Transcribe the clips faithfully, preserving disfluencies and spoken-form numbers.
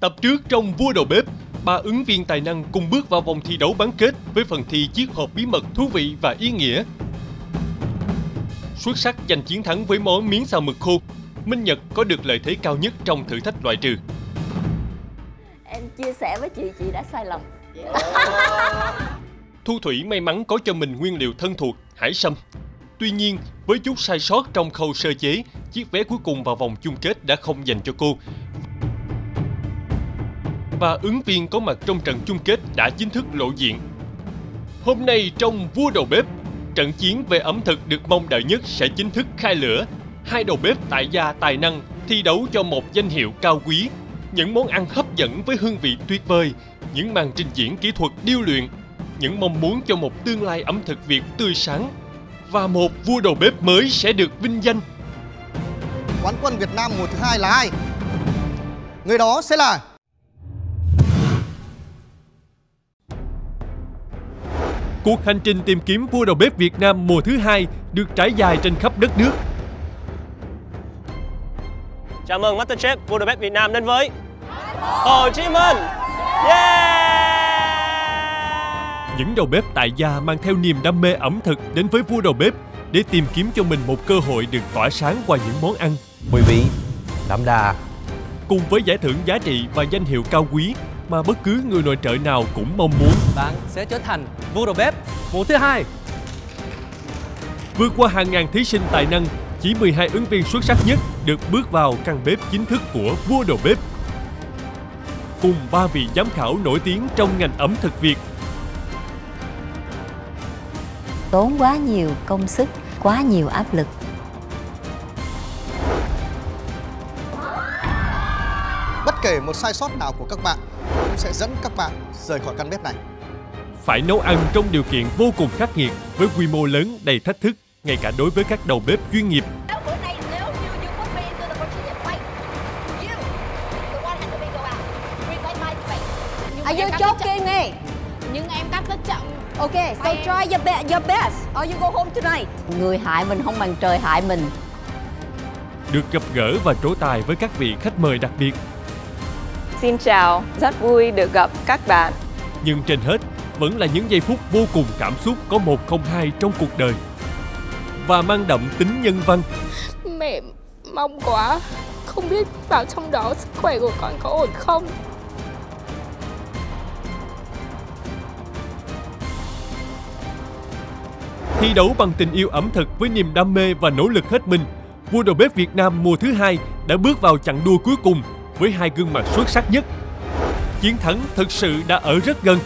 Tập trước trong Vua Đầu Bếp, ba ứng viên tài năng cùng bước vào vòng thi đấu bán kết với phần thi chiếc hộp bí mật thú vị và ý nghĩa. Xuất sắc giành chiến thắng với món miến xào mực khô, Minh Nhật có được lợi thế cao nhất trong thử thách loại trừ. Em chia sẻ với chị, chị đã sai lầm. Thu Thủy may mắn có cho mình nguyên liệu thân thuộc, hải sâm. Tuy nhiên, với chút sai sót trong khâu sơ chế, chiếc vé cuối cùng vào vòng chung kết đã không dành cho cô. Và ứng viên có mặt trong trận chung kết đã chính thức lộ diện. Hôm nay trong Vua Đầu Bếp, trận chiến về ẩm thực được mong đợi nhất sẽ chính thức khai lửa. Hai đầu bếp tại gia tài năng thi đấu cho một danh hiệu cao quý. Những món ăn hấp dẫn với hương vị tuyệt vời, những màn trình diễn kỹ thuật điêu luyện, những mong muốn cho một tương lai ẩm thực Việt tươi sáng. Và một vua đầu bếp mới sẽ được vinh danh. Quán quân Việt Nam mùa thứ hai là ai? Người đó sẽ là... Cuộc hành trình tìm kiếm vua đầu bếp Việt Nam mùa thứ hai được trải dài trên khắp đất nước. Chào mừng MasterChef vua đầu bếp Việt Nam đến với Hồ Chí Minh. Yeah! Những đầu bếp tại gia mang theo niềm đam mê ẩm thực đến với vua đầu bếp để tìm kiếm cho mình một cơ hội được tỏa sáng qua những món ăn mùi vị đậm đà, cùng với giải thưởng giá trị và danh hiệu cao quý mà bất cứ người nội trợ nào cũng mong muốn. Bạn sẽ trở thành vua đầu bếp mùa thứ hai. Vượt qua hàng ngàn thí sinh tài năng, chỉ mười hai ứng viên xuất sắc nhất được bước vào căn bếp chính thức của vua đầu bếp. Cùng ba vị giám khảo nổi tiếng trong ngành ẩm thực Việt. Tốn quá nhiều công sức, quá nhiều áp lực. Bất kể một sai sót nào của các bạn cũng sẽ dẫn các bạn rời khỏi căn bếp này. Phải nấu ăn trong điều kiện vô cùng khắc nghiệt với quy mô lớn đầy thách thức, ngay cả đối với các đầu bếp chuyên nghiệp. Are you joking me? Nhưng em cắt rất chậm. Okay, so try your best, your best, or you go home tonight. Người hại mình không bằng trời hại mình. Được gặp gỡ và trổ tài với các vị khách mời đặc biệt. Xin chào, rất vui được gặp các bạn. Nhưng trên hết, vẫn là những giây phút vô cùng cảm xúc có một không hai trong cuộc đời. Và mang đậm tính nhân văn. Mẹ mong quá, không biết vào trong đó sức khỏe của con có ổn không? Thi đấu bằng tình yêu ẩm thực với niềm đam mê và nỗ lực hết mình, vua đầu bếp Việt Nam mùa thứ hai đã bước vào chặng đua cuối cùng với hai gương mặt xuất sắc nhất. Chiến thắng thực sự đã ở rất gần.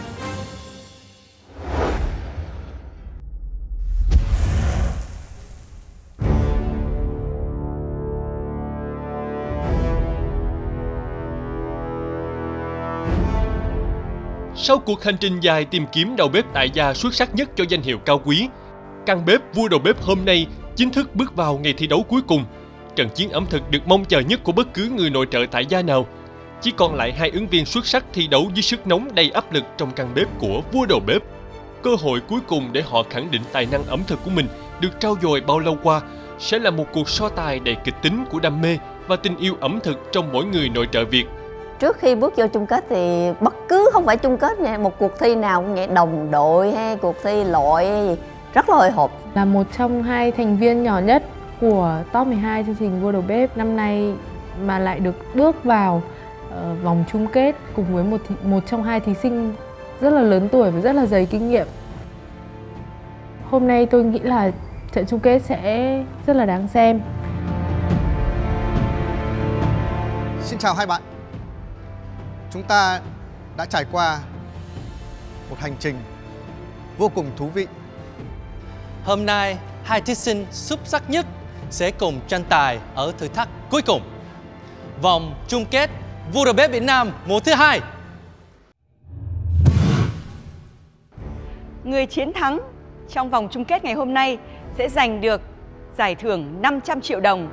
Sau cuộc hành trình dài tìm kiếm đầu bếp tại gia xuất sắc nhất cho danh hiệu cao quý, căn bếp vua đầu bếp hôm nay chính thức bước vào ngày thi đấu cuối cùng. Trận chiến ẩm thực được mong chờ nhất của bất cứ người nội trợ tại gia nào. Chỉ còn lại hai ứng viên xuất sắc thi đấu dưới sức nóng đầy áp lực trong căn bếp của vua đầu bếp. Cơ hội cuối cùng để họ khẳng định tài năng ẩm thực của mình được trau dồi bao lâu qua sẽ là một cuộc so tài đầy kịch tính của đam mê và tình yêu ẩm thực trong mỗi người nội trợ Việt. Trước khi bước vô chung kết thì bất cứ không phải chung kết nha, một cuộc thi nào cũng vậy, đồng đội hay cuộc thi loại hay gì, rất là hồi hộp. Là một trong hai thành viên nhỏ nhất của top mười hai chương trình vua đầu bếp năm nay mà lại được bước vào uh, vòng chung kết cùng với một, một trong hai thí sinh rất là lớn tuổi và rất là dày kinh nghiệm. Hôm nay tôi nghĩ là trận chung kết sẽ rất là đáng xem. Xin chào hai bạn. Chúng ta đã trải qua một hành trình vô cùng thú vị. Hôm nay, hai thí sinh xuất sắc nhất sẽ cùng tranh tài ở thử thách cuối cùng. Vòng chung kết vua đầu bếp Việt Nam mùa thứ hai. Người chiến thắng trong vòng chung kết ngày hôm nay sẽ giành được giải thưởng năm trăm triệu đồng.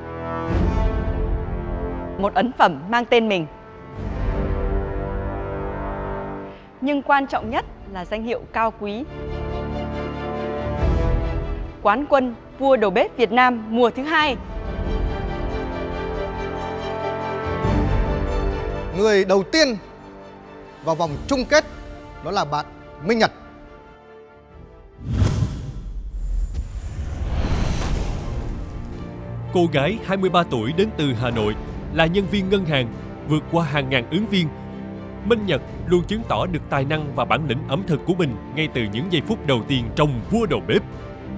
Một ấn phẩm mang tên mình. Nhưng quan trọng nhất là danh hiệu cao quý. Quán quân vua đầu bếp Việt Nam mùa thứ hai. Người đầu tiên vào vòng chung kết đó là bạn Minh Nhật. Cô gái hai mươi ba tuổi đến từ Hà Nội, là nhân viên ngân hàng, vượt qua hàng ngàn ứng viên. Minh Nhật luôn chứng tỏ được tài năng và bản lĩnh ẩm thực của mình ngay từ những giây phút đầu tiên trong Vua Đầu Bếp.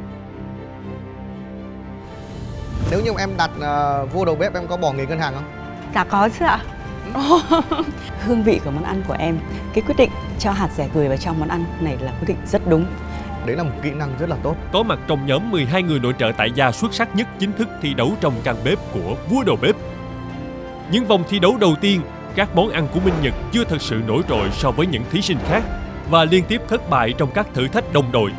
Nếu như em đặt uh, Vua Đầu Bếp, em có bỏ nghề ngân hàng không? Dạ có chứ ạ. Hương vị của món ăn của em, cái quyết định cho hạt dẻ gửi vào trong món ăn này là quyết định rất đúng. Đấy là một kỹ năng rất là tốt. Có mặt trong nhóm mười hai người nội trợ tại gia xuất sắc nhất chính thức thi đấu trong căn bếp của Vua Đầu Bếp. Những vòng thi đấu đầu tiên, các món ăn của Minh Nhật chưa thật sự nổi trội so với những thí sinh khác và liên tiếp thất bại trong các thử thách đồng đội.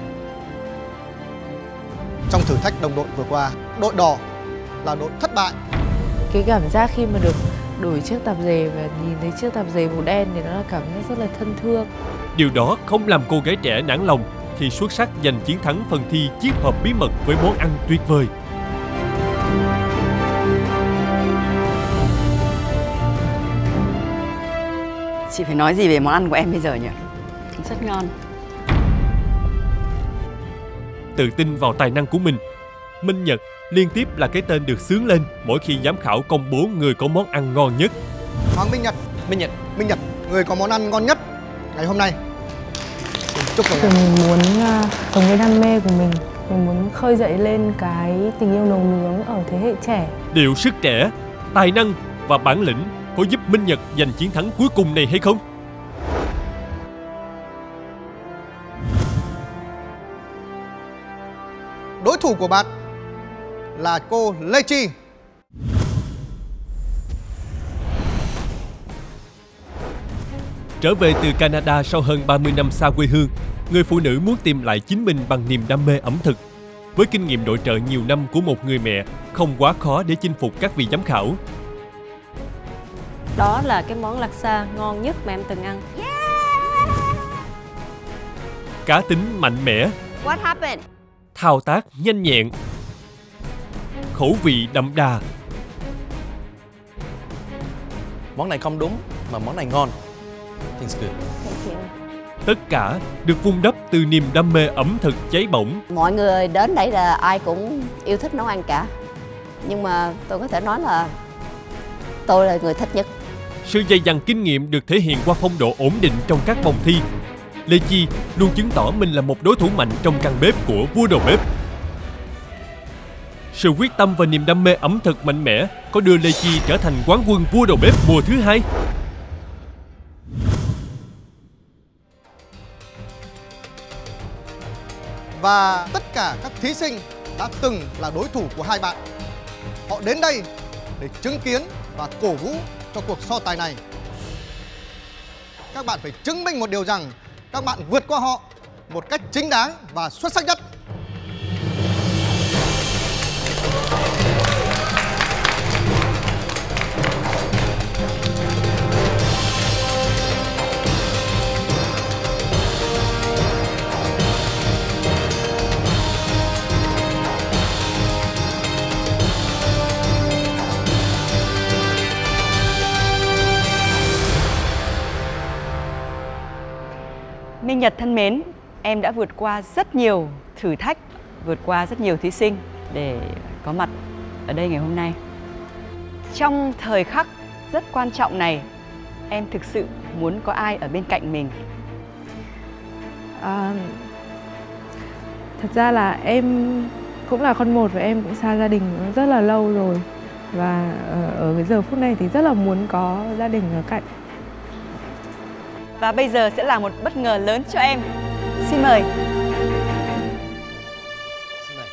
Trong thử thách đồng đội vừa qua, đội đỏ là đội thất bại. Cái cảm giác khi mà được đổi chiếc tạp dề và nhìn thấy chiếc tạp dề màu đen thì nó là cảm giác rất là thân thương. Điều đó không làm cô gái trẻ nản lòng khi xuất sắc giành chiến thắng phần thi chiếc hộp bí mật với món ăn tuyệt vời. Chị phải nói gì về món ăn của em bây giờ nhỉ? Rất ngon. Tự tin vào tài năng của mình, Minh Nhật liên tiếp là cái tên được xướng lên mỗi khi giám khảo công bố người có món ăn ngon nhất. Hoàng Minh Nhật. Minh Nhật. Minh Nhật, người có món ăn ngon nhất ngày hôm nay. Chúc mừng em. Mình muốn uh, sống với đam mê của mình. Mình muốn khơi dậy lên cái tình yêu nấu nướng ở thế hệ trẻ. Liệu sức trẻ, tài năng và bản lĩnh có giúp Minh Nhật giành chiến thắng cuối cùng này hay không? Đối thủ của bạn là cô Lê Chi. Trở về từ Canada sau hơn ba mươi năm xa quê hương, người phụ nữ muốn tìm lại chính mình bằng niềm đam mê ẩm thực. Với kinh nghiệm nội trợ nhiều năm của một người mẹ, không quá khó để chinh phục các vị giám khảo. Đó là cái món laksa ngon nhất mà em từng ăn. Cá tính mạnh mẽ. What happened? Thao tác nhanh nhẹn. Khẩu vị đậm đà. Món này không đúng, mà món này ngon. Things good. Tất cả được vun đắp từ niềm đam mê ẩm thực cháy bỏng. Mọi người đến đây là ai cũng yêu thích nấu ăn cả. Nhưng mà tôi có thể nói là tôi là người thích nhất. Sự dày dặn kinh nghiệm được thể hiện qua phong độ ổn định trong các vòng thi. Lê Chi luôn chứng tỏ mình là một đối thủ mạnh trong căn bếp của Vua Đầu Bếp. Sự quyết tâm và niềm đam mê ẩm thực mạnh mẽ có đưa Lê Chi trở thành quán quân Vua Đầu Bếp mùa thứ hai. Và tất cả các thí sinh đã từng là đối thủ của hai bạn. Họ đến đây để chứng kiến và cổ vũ cho cuộc so tài này. Các bạn phải chứng minh một điều rằng các bạn vượt qua họ một cách chính đáng và xuất sắc nhất. Minh Nhật thân mến, em đã vượt qua rất nhiều thử thách, vượt qua rất nhiều thí sinh để có mặt ở đây ngày hôm nay. Trong thời khắc rất quan trọng này, em thực sự muốn có ai ở bên cạnh mình? À, thật ra là em cũng là con một và em cũng xa gia đình rất là lâu rồi. Và ở cái giờ phút này thì rất là muốn có gia đình ở cạnh. Và bây giờ sẽ là một bất ngờ lớn cho em. Xin mời. Xin mời.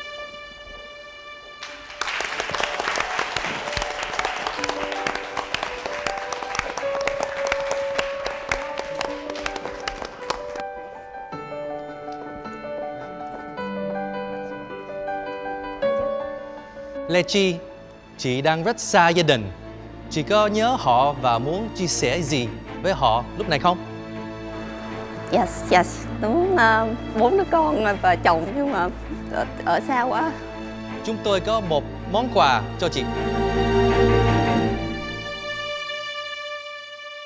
Lê Chi, chị đang rất xa gia đình. Chị có nhớ họ và muốn chia sẻ gì với họ lúc này không? Yes, yes. Đúng uh, bốn đứa con và chồng nhưng mà ở, ở xa quá. Chúng tôi có một món quà cho chị.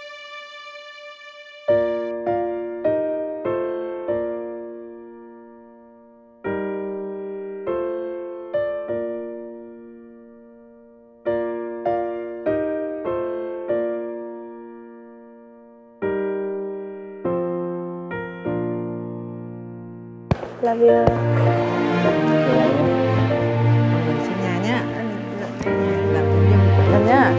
Love you. Về nhà nhá. Làm công nhân của Tân nhá.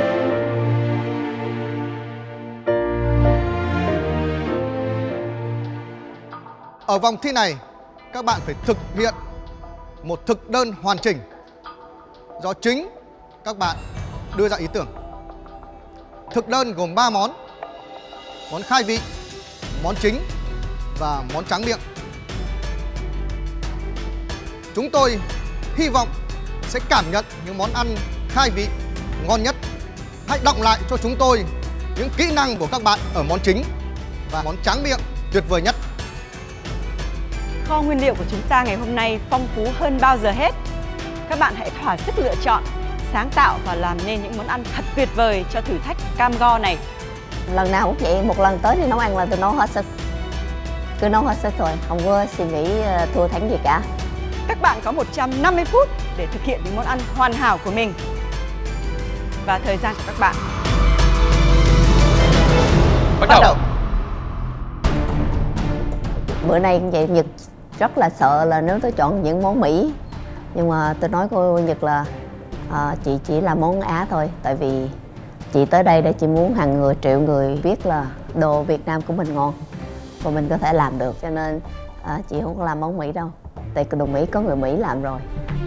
Ở vòng thi này, các bạn phải thực hiện một thực đơn hoàn chỉnh do chính các bạn đưa ra ý tưởng. Thực đơn gồm ba món: món khai vị, món chính và món tráng miệng. Chúng tôi hy vọng sẽ cảm nhận những món ăn khai vị ngon nhất. Hãy đọng lại cho chúng tôi những kỹ năng của các bạn ở món chính và món tráng miệng tuyệt vời nhất. Kho nguyên liệu của chúng ta ngày hôm nay phong phú hơn bao giờ hết. Các bạn hãy thỏa sức lựa chọn, sáng tạo và làm nên những món ăn thật tuyệt vời cho thử thách cam go này. Lần nào cũng vậy, một lần tới đi nấu ăn là tôi nấu hết sức. Cứ nấu hết sức thôi, không có suy nghĩ thua thắng gì cả. Các bạn có một trăm năm mươi phút để thực hiện những món ăn hoàn hảo của mình. Và thời gian của các bạn Bắt đầu. Bắt đầu. Bữa nay cũng vậy, Nhật rất là sợ là nếu tôi chọn những món Mỹ. Nhưng mà tôi nói cô Nhật là à, chị chỉ là món Á thôi. Tại vì chị tới đây để chị muốn hàng người triệu người biết là đồ Việt Nam của mình ngon và mình có thể làm được. Cho nên à, chị không có làm món Mỹ đâu. Tại đồ Mỹ có người Mỹ làm rồi.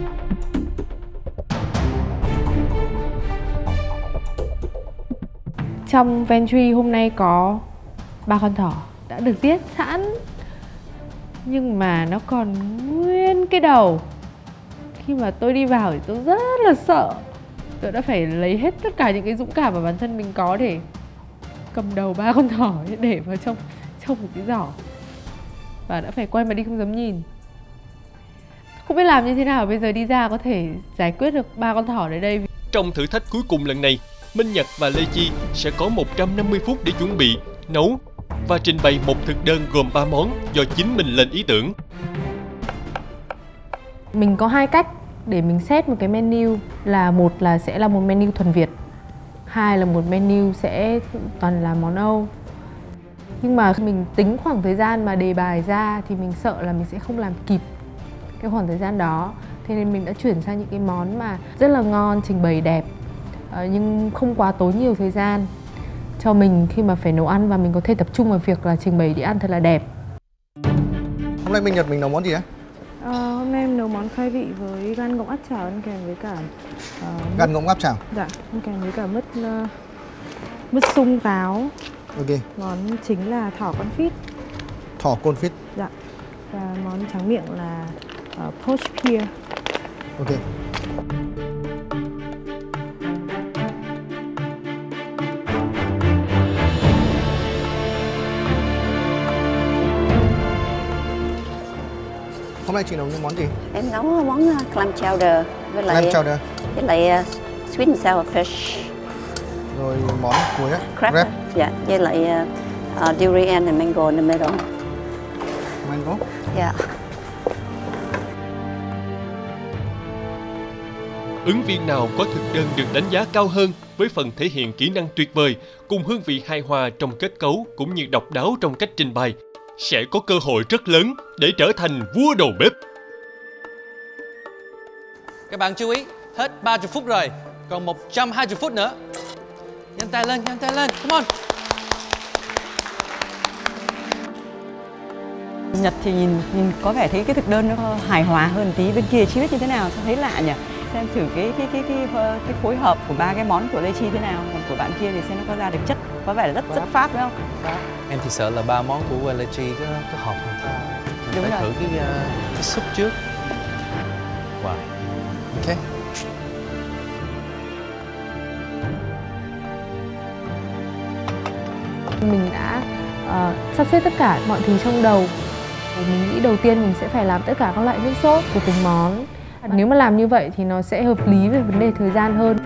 Trong pantry hôm nay có ba con thỏ đã được giết sẵn, nhưng mà nó còn nguyên cái đầu. Khi mà tôi đi vào thì tôi rất là sợ. Tôi đã phải lấy hết tất cả những cái dũng cảm mà bản thân mình có để cầm đầu ba con thỏ để vào trong trong một cái giỏ, và đã phải quay mà đi không dám nhìn. Không biết làm như thế nào bây giờ đi ra có thể giải quyết được ba con thỏ ở đây. Trong thử thách cuối cùng lần này, Minh Nhật và Lê Chi sẽ có một trăm năm mươi phút để chuẩn bị, nấu và trình bày một thực đơn gồm ba món do chính mình lên ý tưởng. Mình có hai cách để mình set một cái menu, là một là sẽ là một menu thuần Việt, hai là một menu sẽ toàn là món Âu. Nhưng mà mình tính khoảng thời gian mà đề bài ra thì mình sợ là mình sẽ không làm kịp cái khoảng thời gian đó. Thế nên mình đã chuyển sang những cái món mà rất là ngon, trình bày đẹp, nhưng không quá tốn nhiều thời gian cho mình khi mà phải nấu ăn, và mình có thể tập trung vào việc là trình bày đĩa ăn thật là đẹp. Hôm nay Minh Nhật mình nấu món gì đấy? À, hôm nay em nấu món khai vị với gan ngỗng áp chảo ăn kèm với cả uh, gan ngỗng áp chảo. Dạ, ăn kèm với cả mứt uh, mứt sung táo. Ok. Món chính là thỏ con phít. Thỏ con phít. Dạ. Và món tráng miệng là uh, poached pear. Ok. Hôm nay chị nấu những món gì? Em nấu món clam chowder với lại clam chowder với lại uh, sweet and sour fish. Rồi món cuối á? Crab. Crab. Dạ, với lại uh, uh, durian and mango in the middle. Mango? Dạ. Ứng viên nào có thực đơn được đánh giá cao hơn với phần thể hiện kỹ năng tuyệt vời cùng hương vị hài hòa trong kết cấu cũng như độc đáo trong cách trình bày sẽ có cơ hội rất lớn để trở thành vua đầu bếp. Các bạn chú ý, hết ba mươi phút rồi, còn một trăm hai mươi phút nữa. Nhanh tay lên, nhanh tay lên, come on. Nhật thì nhìn, nhìn có vẻ thấy cái thực đơn nó hài hòa hơn tí, bên kia chưa biết như thế nào, sao thấy lạ nhỉ? Xem thử cái cái cái cái cái phối hợp của ba cái món của Lê Chi thế nào, còn của bạn kia thì xem nó có ra được chất, có vẻ là rất rất Pháp đúng không? Em thì sợ là ba món của Lê Chi có có hợp không? Mình Đúng phải rồi. thử cái, uh, cái súp trước. Wow. Ok. Mình đã uh, sắp xếp tất cả mọi thứ trong đầu. Mình nghĩ đầu tiên mình sẽ phải làm tất cả các loại nước sốt của từng món. Nếu mà làm như vậy thì nó sẽ hợp lý về vấn đề thời gian hơn.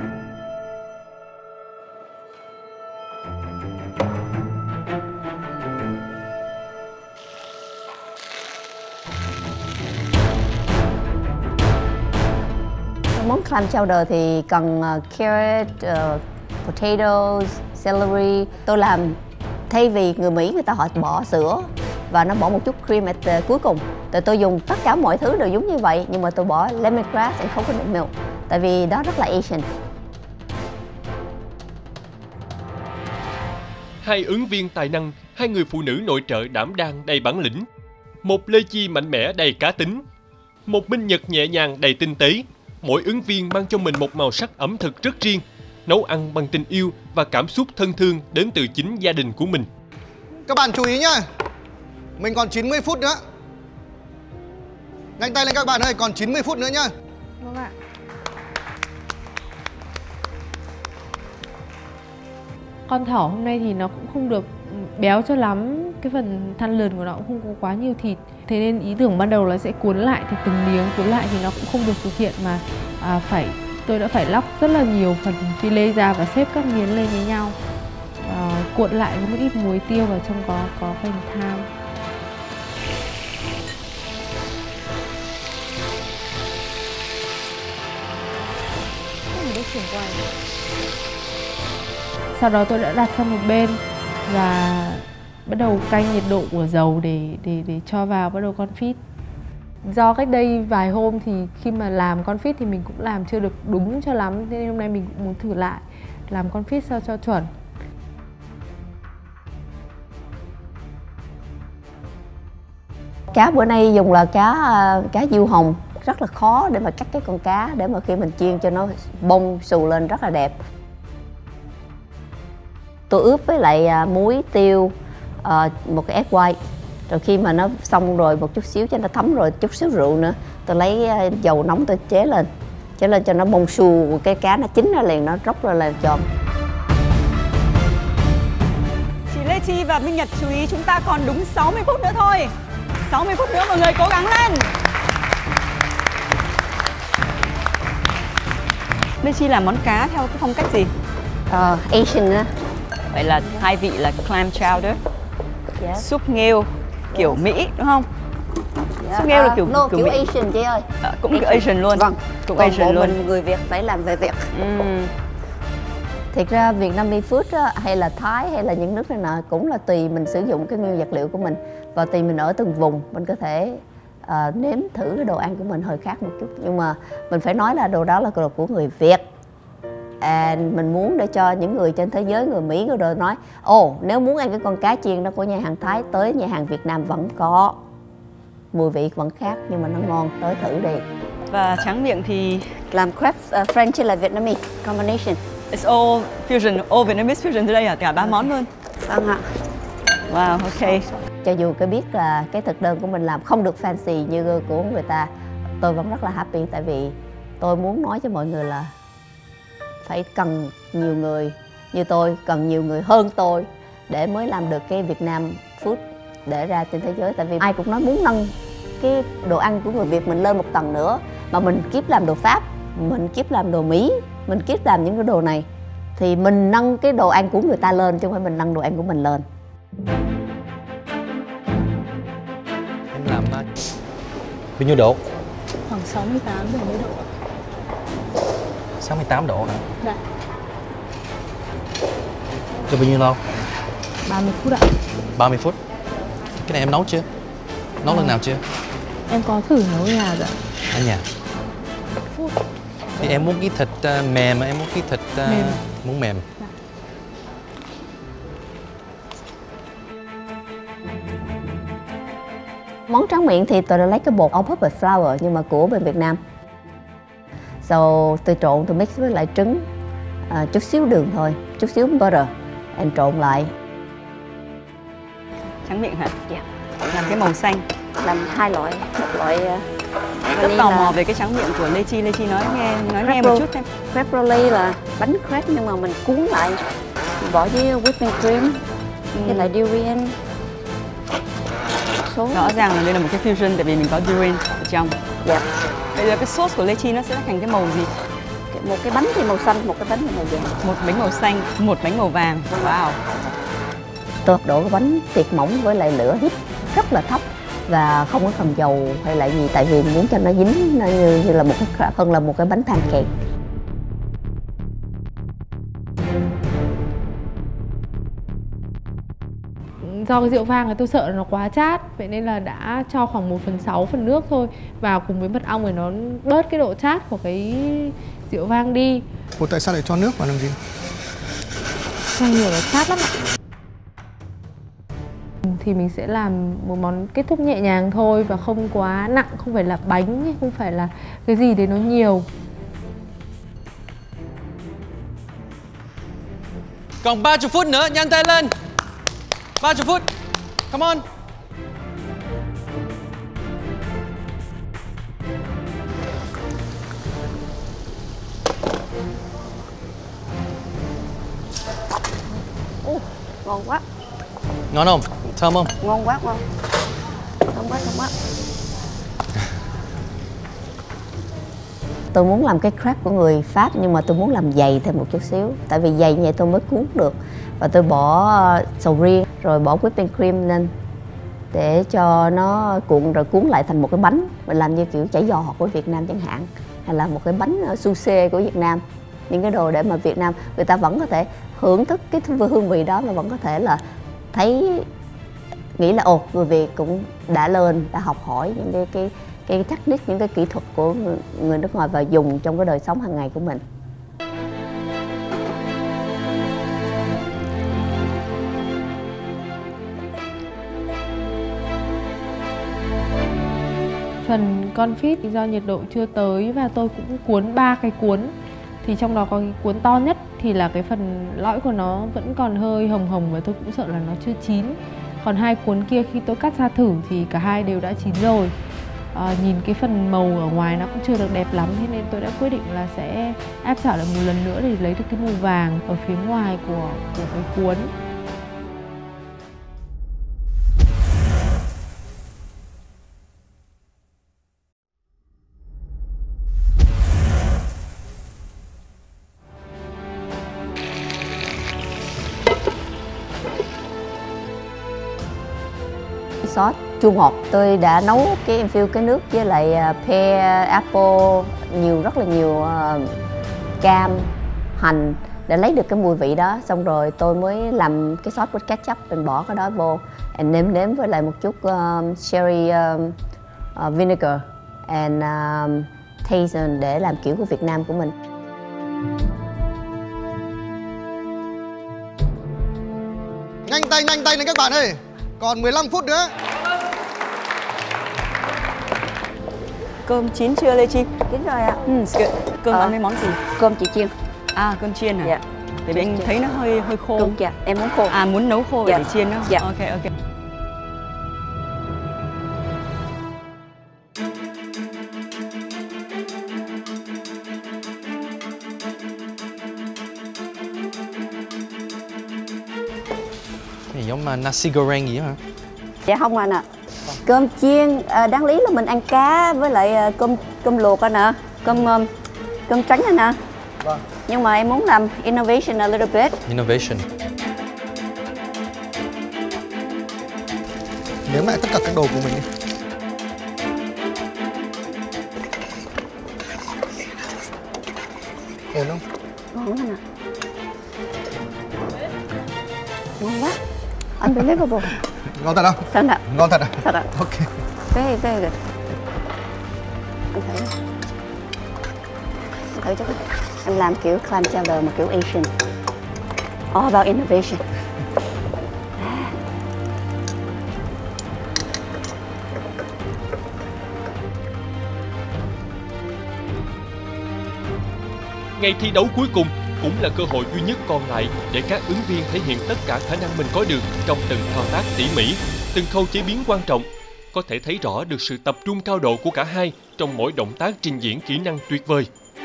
Món clam chowder thì cần uh, carrot, uh, potatoes, celery. Tôi làm thay vì người Mỹ người ta họ bỏ sữa, và nó bỏ một chút cream at cuối cùng. Tại tôi dùng tất cả mọi thứ đều giống như vậy, nhưng mà tôi bỏ lemongrass and coconut milk, tại vì đó rất là Asian. Hai ứng viên tài năng, hai người phụ nữ nội trợ đảm đang đầy bản lĩnh. Một Lê Chi mạnh mẽ đầy cá tính, một Minh Nhật nhẹ nhàng đầy tinh tế. Mỗi ứng viên mang cho mình một màu sắc ẩm thực rất riêng, nấu ăn bằng tình yêu và cảm xúc thân thương đến từ chính gia đình của mình. Các bạn chú ý nhá, mình còn chín mươi phút nữa. Nhanh tay lên các bạn ơi, còn chín mươi phút nữa nhá. Vâng ạ. Con thỏ hôm nay thì nó cũng không được béo cho lắm, cái phần thăn lườn của nó cũng không có quá nhiều thịt. Thế nên ý tưởng ban đầu là sẽ cuốn lại thì từng miếng cuốn lại thì nó cũng không được thực hiện, mà à, phải tôi đã phải lóc rất là nhiều phần filet ra và xếp các miếng lên với nhau. À, cuộn lại với một ít muối tiêu và trong có có phần thyme. Sau đó tôi đã đặt sang một bên và bắt đầu canh nhiệt độ của dầu để để để cho vào bắt đầu confit. Do cách đây vài hôm thì khi mà làm confit thì mình cũng làm chưa được đúng cho lắm, nên hôm nay mình cũng muốn thử lại làm confit sao cho chuẩn. Cá bữa nay dùng là cá cá diêu hồng, rất là khó để mà cắt cái con cá để mà khi mình chiên cho nó bông xù lên rất là đẹp. Tôi ướp với lại muối, tiêu, một cái egg white. Rồi khi mà nó xong rồi một chút xíu cho nó thấm rồi, chút xíu rượu nữa, tôi lấy dầu nóng tôi chế lên, chế lên cho nó bông xù, cái cá nó chín ra liền, nó róc ra làm giòn. Chị Lê Chi và Minh Nhật chú ý chúng ta còn đúng sáu mươi phút nữa thôi. sáu mươi phút nữa mọi người cố gắng lên. Lê Chi làm món cá theo cái phong cách gì? Uh, Asian á. Vậy là hai vị là clam chowder, Yeah. súp nghêu kiểu Yes. Mỹ đúng không? Yeah. Súp nghêu là kiểu, uh, no, kiểu, kiểu Mỹ. Asian chị ơi. À, cũng kiểu Asian luôn. Vâng. Cũng Còn Asian bộ luôn. mình người Việt phải làm về Việt. Uhm. Thiệt ra Vietnamese food á, hay là Thái hay là những nước này nọ cũng là tùy mình sử dụng cái nguyên vật liệu của mình và tùy mình ở từng vùng mình có thể uh, nếm thử cái đồ ăn của mình hơi khác một chút, nhưng mà mình phải nói là đồ đó là đồ của người Việt. And mình muốn để cho những người trên thế giới, người Mỹ, người đời nói ồ, oh, nếu muốn ăn cái con cá chiên đó của nhà hàng Thái, tới nhà hàng Việt Nam vẫn có, mùi vị vẫn khác nhưng mà nó ngon, tới thử đi. Và tráng miệng thì làm crab uh, French hay là Vietnamese combination. It's all fusion, all Vietnamese fusion today à? Cả ba món luôn. Vâng ạ. Wow, ok. Cho dù cái biết là cái thực đơn của mình làm không được fancy như của người ta, tôi vẫn rất là happy, tại vì tôi muốn nói cho mọi người là phải cần nhiều người như tôi, cần nhiều người hơn tôi để mới làm được cái Việt Nam food để ra trên thế giới. Tại vì ai cũng nói muốn nâng cái đồ ăn của người Việt mình lên một tầng nữa, mà mình kiếp làm đồ Pháp, mình kiếp làm đồ Mỹ, mình kiếp làm những cái đồ này, thì mình nâng cái đồ ăn của người ta lên chứ không phải mình nâng đồ ăn của mình lên. Em làm bao nhiêu độ? Khoảng sáu mươi tám bảy mươi độ. sáu mươi tám độ hả? Dạ. Cho bao nhiêu lâu? ba mươi phút ạ. ba mươi phút. Cái này em nấu chưa? Nấu lần nào chưa? Em có thử nấu ở nhà rồi. Ở nhà. Phút. Thì em muốn cái thịt uh, mềm, em muốn cái thịt uh, mềm. muốn mềm. Dạ. Món tráng miệng thì tôi đã lấy cái bột all-purpose flour nhưng mà của bên Việt Nam. So tôi trộn, tôi mix với lại trứng, à, chút xíu đường thôi, chút xíu butter, and trộn lại. Tráng miệng hả? Dạ. Làm cái màu xanh. Làm hai loại, một loại uh, Rất tò mò về cái tráng miệng của Lê Chi. Lê Chi nói nghe nói nghe một chút xem. Crab roll là bánh crab nhưng mà mình cuốn lại, mình bỏ với whipping cream, Ừ. với lại durian. Số Rõ ràng là đây là một cái fusion tại vì mình có durian ở trong. Dạ. Bây giờ cái sauce của Lê Chi nó sẽ thành cái màu gì? Một cái bánh thì màu xanh, một cái bánh thì màu vàng. Một bánh màu xanh, một bánh màu vàng. Wow. Tột độ cái bánh tiệt mỏng với lại lửa hít rất là thấp và không có cầm dầu hay là gì, tại vì muốn cho nó dính nó như, như là một cái hơn là một cái bánh pancake. do cái rượu vang thì tôi sợ là nó quá chát, vậy nên là đã cho khoảng một phần sáu phần nước thôi vào cùng với mật ong để nó bớt cái độ chát của cái rượu vang đi. Ủa tại sao lại cho nước vào làm gì? Cho nhiều là chát lắm ạ. Thì mình sẽ làm một món kết thúc nhẹ nhàng thôi và không quá nặng, không phải là bánh, không phải là cái gì đấy nó nhiều. Còn ba mươi phút nữa, nhanh tay lên. ba mươi phút. Come on. Ồ, ngon quá. Ngon không? Thơm không? Ngon quá, ngon. Thơm quá, thơm quá. Tôi muốn làm cái crepe của người Pháp nhưng mà tôi muốn làm dày thêm một chút xíu. Tại vì dày như vậy tôi mới cuốn được. Và tôi bỏ sầu riêng rồi bỏ whipping cream lên để cho nó cuộn rồi cuốn lại thành một cái bánh. Mình làm như kiểu chả giò của Việt Nam chẳng hạn, hay là một cái bánh sushi của Việt Nam. Những cái đồ để mà Việt Nam người ta vẫn có thể hưởng thức cái hương vị đó mà vẫn có thể là thấy, nghĩ là ồ, người Việt cũng đã lên, đã học hỏi những cái cái cái technique, những cái kỹ thuật của người, người nước ngoài và dùng trong cái đời sống hàng ngày của mình. Phần confit do nhiệt độ chưa tới và tôi cũng cuốn ba cái cuốn. Thì trong đó có cái cuốn to nhất thì là cái phần lõi của nó vẫn còn hơi hồng hồng và tôi cũng sợ là nó chưa chín. Còn hai cuốn kia khi tôi cắt ra thử thì cả hai đều đã chín rồi. À, nhìn cái phần màu ở ngoài nó cũng chưa được đẹp lắm, thế nên tôi đã quyết định là sẽ áp chảo lại một lần nữa để lấy được cái màu vàng ở phía ngoài của, của cái cuốn. Sốt chua ngọt, tôi đã nấu cái infuse cái nước với lại pear, apple, nhiều rất là nhiều uh, cam, hành để lấy được cái mùi vị đó. Xong rồi tôi mới làm cái sốt với ketchup, mình bỏ cái đó vô, and nêm nếm với lại một chút um, cherry um, uh, vinegar and um, Tasson để làm kiểu của Việt Nam của mình. Nhanh tay, nhanh tay lên các bạn ơi. Còn mười lăm phút nữa. Cơm chín chưa Lê Chi? Chín rồi ạ. Ừ, good. Cơm ờ, ăn với món gì? Cơm chị chiên. À, cơm chiên à? Dạ. Tại vì anh thấy nó hơi hơi khô. Đúng chưa? Em muốn khô. À, muốn nấu khô Dạ. để chiên đó. Dạ. Ok, ok. Này giống mà nasi goreng gì đó hả? Dạ không anh ạ. Cơm chiên à, đáng lý là mình ăn cá với lại à, cơm cơm luộc anh ạ, cơm um, cơm trắng anh ạ. Vâng. Nhưng mà em muốn làm innovation a little bit. Innovation. Nếm lại tất cả các đồ của mình đi. Ổn không? Ngon anh ạ. Ngon quá. Unbelievable. Ngon thật không? Thật ạ. Ngon thật à? Thật ạ. Ok. Very, very good. Anh thử. Anh thử chút. Em làm kiểu clam chowder mà kiểu Asian. All about innovation. Ngày thi đấu cuối cùng cũng là cơ hội duy nhất còn lại để các ứng viên thể hiện tất cả khả năng mình có được trong từng thao tác tỉ mỉ, từng khâu chế biến quan trọng. Có thể thấy rõ được sự tập trung cao độ của cả hai trong mỗi động tác trình diễn kỹ năng tuyệt vời.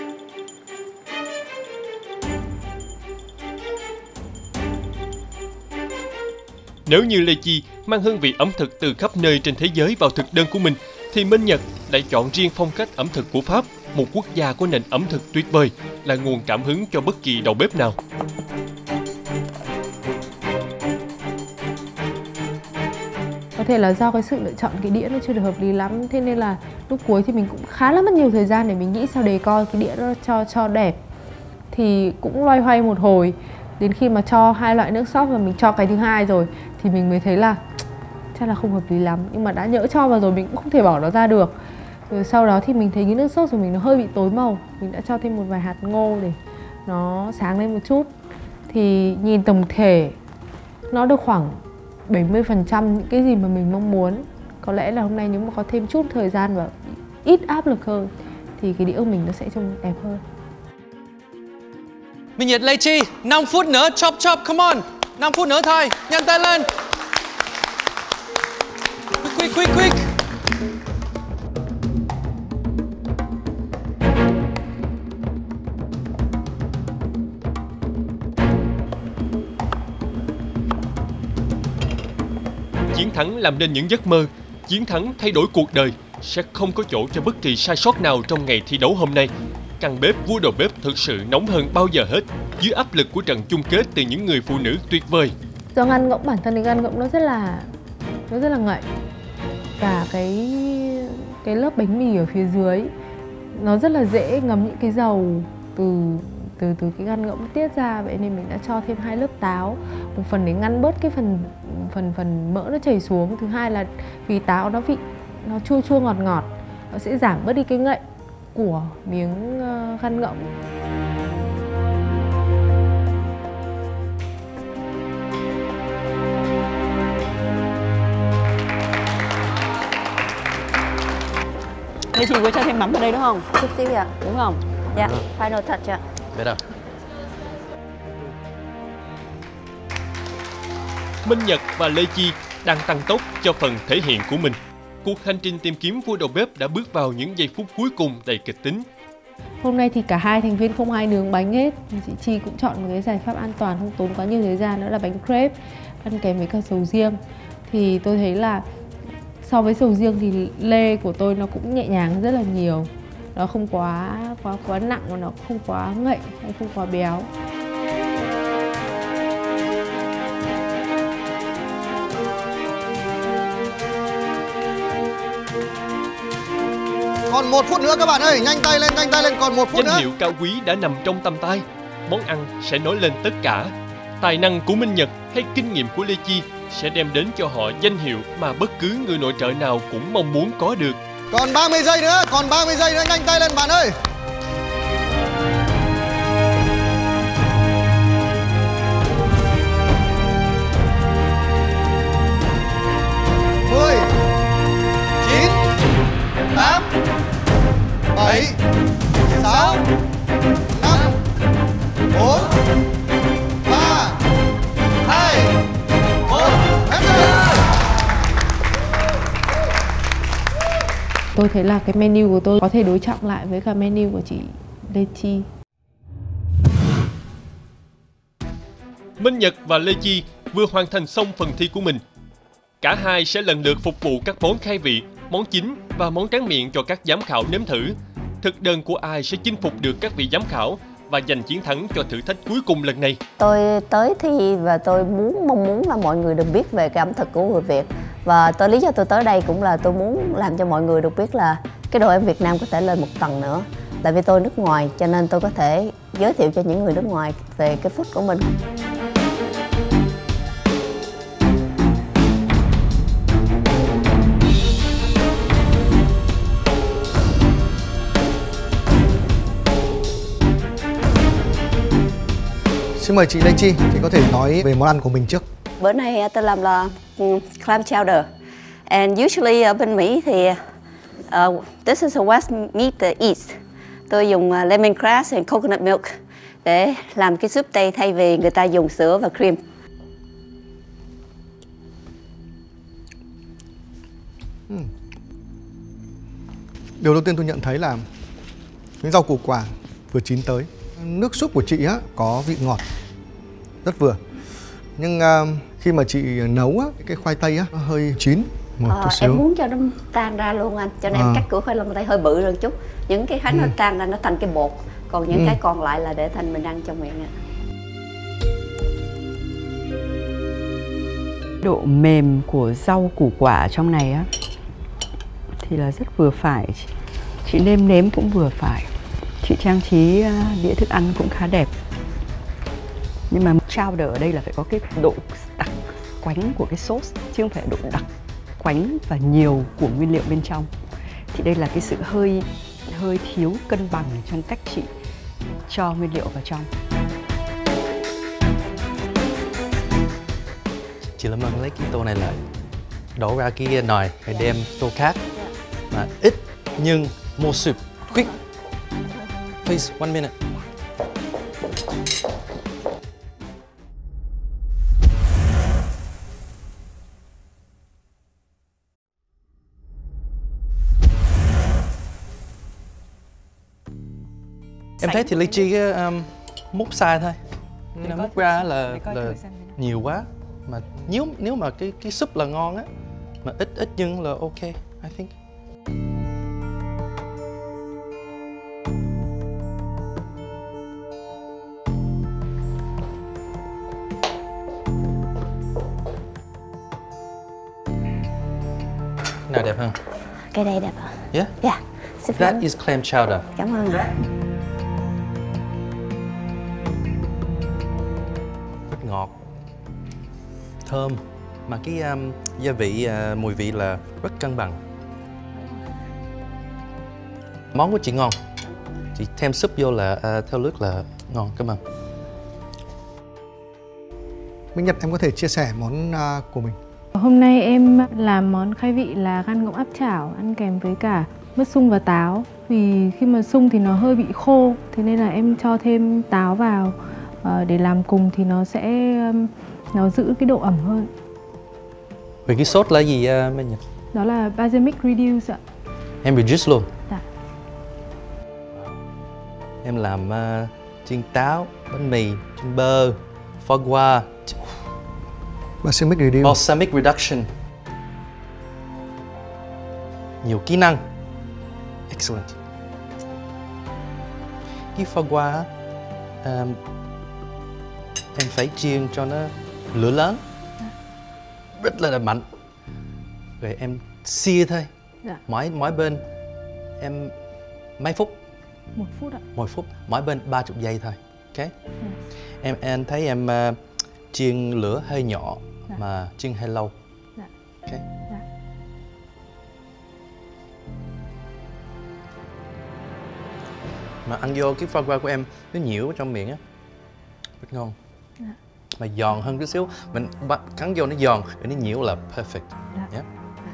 Nếu như Lê Chi mang hương vị ẩm thực từ khắp nơi trên thế giới vào thực đơn của mình, thì Minh Nhật lại chọn riêng phong cách ẩm thực của Pháp, một quốc gia có nền ẩm thực tuyệt vời, là nguồn cảm hứng cho bất kỳ đầu bếp nào. Có thể là do cái sự lựa chọn cái đĩa nó chưa được hợp lý lắm, thế nên là lúc cuối thì mình cũng khá là mất nhiều thời gian để mình nghĩ sao để coi cái đĩa đó cho cho đẹp. Thì cũng loay hoay một hồi, đến khi mà cho hai loại nước sốt và mình cho cái thứ hai rồi thì mình mới thấy là chắc là không hợp lý lắm, nhưng mà đã nhỡ cho vào rồi mình cũng không thể bỏ nó ra được. Rồi sau đó thì mình thấy cái nước sốt của mình nó hơi bị tối màu, mình đã cho thêm một vài hạt ngô để nó sáng lên một chút. Thì nhìn tổng thể nó được khoảng bảy mươi phần trăm những cái gì mà mình mong muốn. Có lẽ là hôm nay nếu mà có thêm chút thời gian và ít áp lực hơn thì cái đĩa của mình nó sẽ trông đẹp hơn. Minh Nhật, Lê Chi, năm phút nữa, chop chop, come on. năm phút nữa thôi, nhanh tay lên. Quick, quick, quick, quick. Chiến thắng làm nên những giấc mơ, chiến thắng thay đổi cuộc đời, sẽ không có chỗ cho bất kỳ sai sót nào trong ngày thi đấu hôm nay. Căn bếp vua đầu bếp thực sự nóng hơn bao giờ hết dưới áp lực của trận chung kết từ những người phụ nữ tuyệt vời. Do ngăn ngỗng, bản thân cái ngăn ngỗng nó rất là nó rất là ngậy, và cái cái lớp bánh mì ở phía dưới nó rất là dễ ngấm những cái dầu từ từ từ cái ngăn ngỗng tiết ra, vậy nên mình đã cho thêm hai lớp táo, một phần để ngăn bớt cái phần phần phần mỡ nó chảy xuống, thứ hai là vì táo nó vị nó chua chua ngọt ngọt, nó sẽ giảm bớt đi cái ngậy của miếng uh, khăn ngỗng. Lê Chi vừa cho thêm mắm vào đây đúng không? Chút xíu ạ. Đúng không? Dạ, final touch ạ. Biết đâu. Minh Nhật và Lê Chi đang tăng tốc cho phần thể hiện của mình. Cuộc hành trình tìm kiếm vua đầu bếp đã bước vào những giây phút cuối cùng đầy kịch tính. Hôm nay thì cả hai thành viên không ai nướng bánh hết. Chị Chi cũng chọn một cái giải pháp an toàn, không tốn quá nhiều thời gian, đó là bánh crepe ăn kèm với cả sầu riêng. Thì tôi thấy là so với sầu riêng thì lê của tôi nó cũng nhẹ nhàng rất là nhiều. Nó không quá quá quá nặng và nó không quá ngậy hay không quá béo. Còn một phút nữa các bạn ơi, nhanh tay lên, nhanh tay lên, còn một phút nữa. Danh hiệu cao quý đã nằm trong tầm tay. Món ăn sẽ nói lên tất cả. Tài năng của Minh Nhật hay kinh nghiệm của Lê Chi sẽ đem đến cho họ danh hiệu mà bất cứ người nội trợ nào cũng mong muốn có được. Còn ba mươi giây nữa, còn ba mươi giây nữa, nhanh tay lên bạn ơi. mười, chín, tám, bảy, sáu, năm, bốn, ba, hai, một, hết giờ. Tôi thấy là cái menu của tôi có thể đối trọng lại với cả menu của chị Lê Chi. Minh Nhật và Lê Chi vừa hoàn thành xong phần thi của mình. Cả hai sẽ lần lượt phục vụ các món khai vị, món chính và món tráng miệng cho các giám khảo nếm thử. Thực đơn của ai sẽ chinh phục được các vị giám khảo và giành chiến thắng cho thử thách cuối cùng lần này? Tôi tới thi và tôi muốn mong muốn là mọi người được biết về cái ẩm thực của người Việt. Và tôi lý do tôi tới đây cũng là tôi muốn làm cho mọi người được biết là cái đồ ăn Việt Nam có thể lên một tầng nữa. Tại vì tôi nước ngoài cho nên tôi có thể giới thiệu cho những người nước ngoài về cái food của mình. Xin mời chị Lê Chi, chị có thể nói về món ăn của mình trước. Bữa nay tôi làm là um, clam chowder. And usually ở bên Mỹ thì uh, this is a West meet the East. Tôi dùng uh, lemongrass and coconut milk để làm cái súp tây thay vì người ta dùng sữa và cream. Hmm. Điều đầu tiên tôi nhận thấy là những rau củ quả vừa chín tới. Nước súp của chị á có vị ngọt rất vừa, nhưng uh, khi mà chị nấu á, cái khoai tây á nó hơi chín một Ờ, chút xíu. em muốn cho nó tan ra luôn anh, cho nên À. em cắt cửa khoai lang tây hơi bự hơn chút. Những cái khánh Ừ. nó tan ra nó thành cái bột, còn những Ừ. cái còn lại là để thành mình ăn trong miệng ạ. Độ mềm của rau củ quả trong này á thì là rất vừa phải. Chị nêm nếm cũng vừa phải. Chị trang trí đĩa thức ăn cũng khá đẹp. Nhưng mà chowder ở đây là phải có cái độ đặc quánh của cái sauce chứ không phải độ đặc quánh và nhiều của nguyên liệu bên trong. Thì đây là cái sự hơi hơi thiếu cân bằng trong cách chị cho nguyên liệu vào trong. Chị Lâm Ân lấy cái tô này lại, đổ ra cái nồi, rồi đem tô khác mà ít nhưng more soup. Quick, please, one minute. Em thấy thì lychee um, múc sai thôi, cái nào múc ra là, là nhiều quá. Mà nếu nếu mà cái cái súp là ngon á, mà ít ít nhưng là ok, I think. Nào đẹp hơn? Cái đây đẹp à? Yeah. Yeah. That is clam chowder. Cảm ơn ạ. Rất ngọt, thơm, mà cái um, gia vị, uh, mùi vị là rất cân bằng. Món của chị ngon, chị thêm súp vô là uh, theo nước là ngon. Cảm ơn. Minh Nhật, em có thể chia sẻ món uh, của mình. Hôm nay em làm món khai vị là gan ngỗng áp chảo ăn kèm với cả mứt sung và táo. Vì khi mà sung thì nó hơi bị khô, thế nên là em cho thêm táo vào uh, để làm cùng thì nó sẽ um, nó giữ cái độ ẩm hơn. Vì cái sốt là gì uh, Minh Nhật? Đó là balsamic reduce ạ. Em reduce luôn? Dạ. Em làm uh, chiên táo, bánh mì, chiên bơ, foie gras. Balsamic reduce. Balsamic reduction. Nhiều kỹ năng. Excellent. Cái foie gras um, em phải chiên cho nó lửa lớn, rất là mạnh. Rồi em sear thôi. Dạ. Mỗi mỗi bên em mấy phút? Một phút ạ. Một phút. Mỗi bên ba chục giây thôi. Ok. Dạ. Em em thấy em uh, chiên lửa hơi nhỏ. Dạ. Mà chiên hơi lâu. Dạ. Ok. Dạ. Mà ăn vô cái foie gras của em nó nhiễu ở trong miệng á, rất ngon. Dạ. Mà giòn hơn chút xíu, mình bắt cắn vô nó giòn, rồi nó nhiễu là perfect. Dạ. Yeah.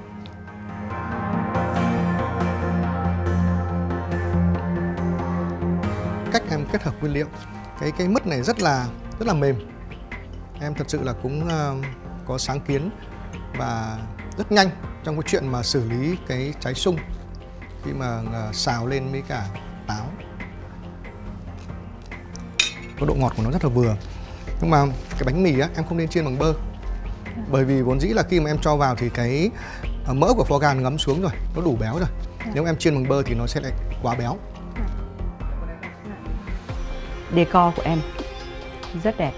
Cách em kết hợp nguyên liệu, cái cái mứt này rất là rất là mềm. Em thật sự là cũng uh, có sáng kiến và rất nhanh trong cái chuyện mà xử lý cái trái sung khi mà uh, xào lên với cả táo. Có độ ngọt của nó rất là vừa. Nhưng mà cái bánh mì á, em không nên chiên bằng bơ. Bởi vì vốn dĩ là khi mà em cho vào thì cái uh, mỡ của foie gras ngấm xuống rồi, nó đủ béo rồi. Nếu em chiên bằng bơ thì nó sẽ lại quá béo. Decor của em rất đẹp.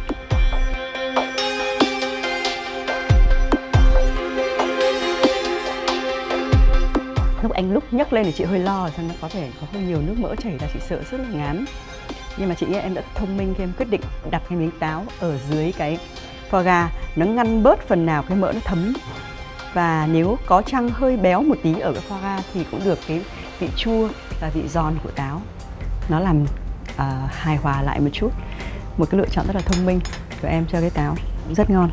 Lúc anh lúc nhấc lên thì chị hơi lo rằng nó có thể có hơi nhiều nước mỡ chảy ra, chị sợ rất là ngán. Nhưng mà chị nghĩ em đã thông minh khi em quyết định đặt cái miếng táo ở dưới cái foie gras, nó ngăn bớt phần nào cái mỡ nó thấm. Và nếu có chăng hơi béo một tí ở cái foie gras thì cũng được cái vị chua và vị giòn của táo. Nó làm uh, hài hòa lại một chút. Một cái lựa chọn rất là thông minh của em cho cái táo, rất ngon.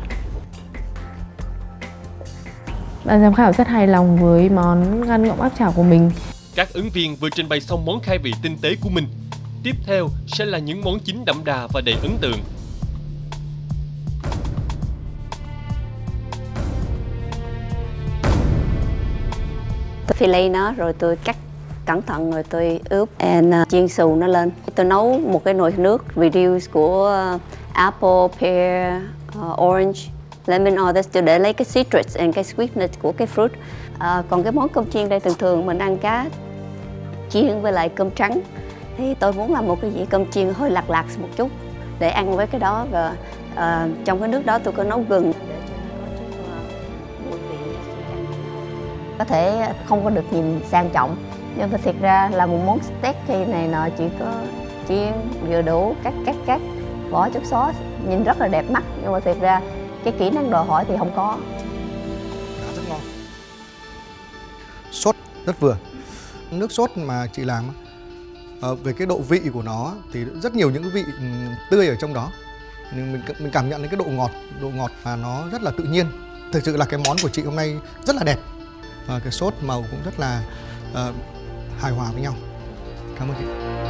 Ban giám khảo rất hài lòng với món gan ngỗng áp chảo của mình. Các ứng viên vừa trình bày xong món khai vị tinh tế của mình. Tiếp theo sẽ là những món chính đậm đà và đầy ấn tượng. Tôi phi lê nó rồi tôi cắt cẩn thận rồi tôi ướp and uh, chiên xù nó lên. Tôi nấu một cái nồi nước reduce của uh, apple, pear, uh, orange, lemon, all this để lấy cái citrus and cái sweetness của cái fruit. Uh, còn cái món cơm chiên đây thường thường mình ăn cá chiên với lại cơm trắng. Thì tôi muốn làm một cái dĩa cơm chiên hơi lạc lạc một chút để ăn với cái đó. Và uh, trong cái nước đó tôi có nấu gừng để cho nó có chút uh, mùi vị. Có thể không có được nhìn sang trọng, nhưng mà thiệt ra là một món steak hay này nọ chỉ có chiên vừa đủ, cắt cắt cắt bỏ chút sauce nhìn rất là đẹp mắt, nhưng mà thiệt ra cái kỹ năng đòi hỏi thì không có. Cá rất ngon. Sốt rất vừa. Nước sốt mà chị làm à, về cái độ vị của nó thì rất nhiều những cái vị um, tươi ở trong đó. Nhưng mình mình cảm nhận đến cái độ ngọt, độ ngọt và nó rất là tự nhiên. Thực sự là cái món của chị hôm nay rất là đẹp. Và cái sốt màu cũng rất là uh, hài hòa với nhau. Cảm ơn chị.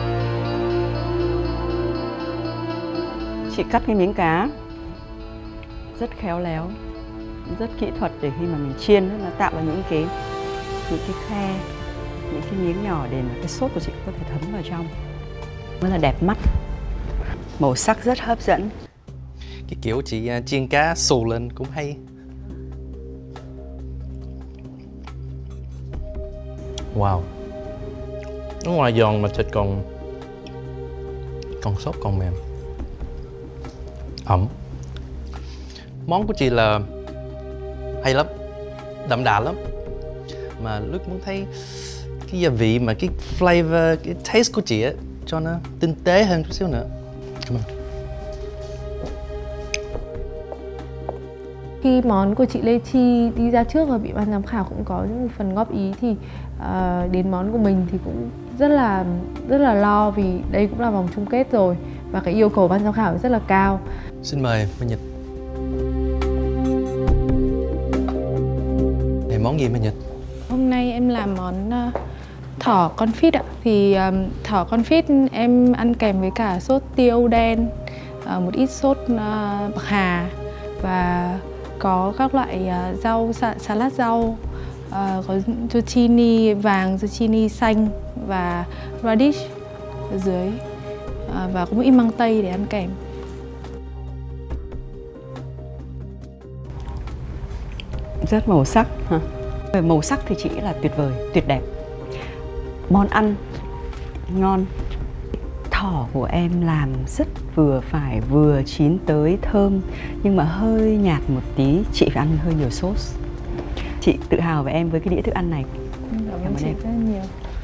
Chị cắt cái miếng cá rất khéo léo, rất kỹ thuật để khi mà mình chiên nó tạo ra những cái những cái khe, những cái miếng nhỏ để mà cái sốt của chị có thể thấm vào trong. Rất là đẹp mắt, màu sắc rất hấp dẫn. Cái kiểu chị chiên cá xù lên cũng hay. Wow. Ở ngoài giòn mà thịt còn còn sốt còn mềm, ẩm. Món của chị là hay lắm, đậm đà lắm. Mà lúc muốn thấy cái gia vị mà cái flavor, cái taste của chị á cho nó tinh tế hơn chút xíu nữa. Cảm ơn. Khi món của chị Lê Chi đi ra trước và bị ban giám khảo cũng có những phần góp ý thì uh, đến món của mình thì cũng rất là rất là lo vì đây cũng là vòng chung kết rồi và cái yêu cầu ban giám khảo rất là cao. Xin mời Minh Nhật. Này món gì Minh Nhật? Hôm nay em làm món uh, thỏ confit ạ. Thì um, thỏ confit em ăn kèm với cả sốt tiêu đen, uh, một ít sốt uh, bạc hà và có các loại uh, rau, salad rau, uh, có zucchini vàng, zucchini xanh và radish ở dưới, uh, và có một ít măng tây để ăn kèm. Rất màu sắc hả? Về màu sắc thì chị nghĩ là tuyệt vời, tuyệt đẹp. Món ăn ngon. Thỏ của em làm rất vừa phải, vừa chín tới thơm nhưng mà hơi nhạt một tí, chị phải ăn hơi nhiều sốt. Chị tự hào về em với cái đĩa thức ăn này. Cảm ơn chị rất nhiều.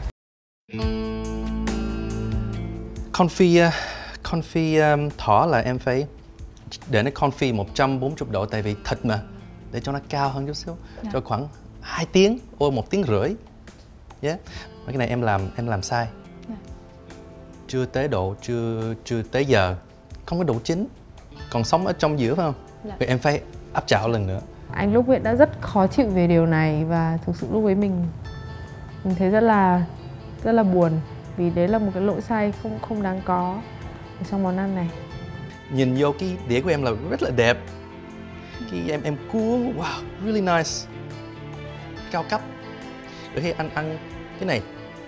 Confit, confit thỏ là em phải để nó confit một trăm bốn mươi độ tại vì thịt mà, để cho nó cao hơn chút xíu, dạ. Cho khoảng hai tiếng, ô một tiếng rưỡi. Yeah. Cái này em làm em làm sai. Dạ. Chưa tới độ, chưa chưa tới giờ, không có độ chín, còn sống ở trong giữa phải không? Dạ. Vậy em phải áp chảo lần nữa. Anh lúc ấy đã rất khó chịu về điều này và thực sự lúc ấy mình mình thấy rất là rất là buồn vì đấy là một cái lỗi sai không không đáng có ở trong món ăn này. Nhìn vô cái đĩa của em là rất là đẹp. Cái em em cuốn, wow, really nice, cao cấp. Để khi anh ăn cái này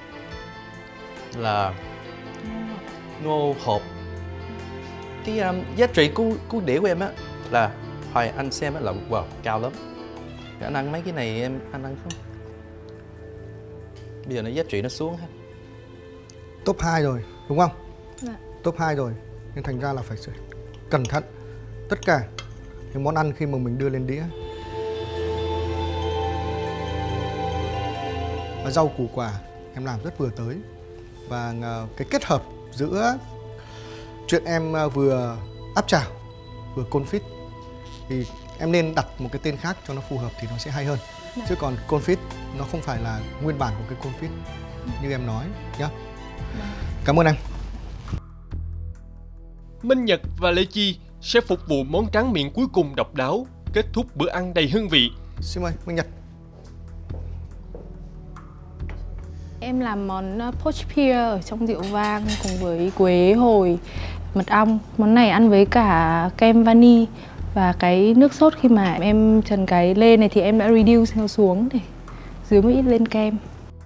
là ngô hộp. Cái um, giá trị của của đĩa của em á là hồi anh xem á là wow cao lắm. Để anh ăn mấy cái này em anh ăn không? Bây giờ nó giá trị nó xuống ha. Top hai rồi, đúng không? Dạ. Top hai rồi, nên thành ra là phải cẩn thận. Tất cả những món ăn khi mà mình đưa lên đĩa. Và rau củ quả em làm rất vừa tới. Và cái kết hợp giữa chuyện em vừa áp chảo, vừa confit thì em nên đặt một cái tên khác cho nó phù hợp thì nó sẽ hay hơn. Dạ. Chứ còn confit nó không phải là nguyên bản của cái confit như em nói nhá. Dạ. Cảm ơn em. Minh Nhật và Lê Chi sẽ phục vụ món tráng miệng cuối cùng độc đáo, kết thúc bữa ăn đầy hương vị. Xin mời Minh Nhật. Em làm món poached pear ở trong rượu vang cùng với quế hồi, mật ong. Món này ăn với cả kem vani và cái nước sốt khi mà em trần cái lê này thì em đã reduce nó xuống để dưới một ít lên kem.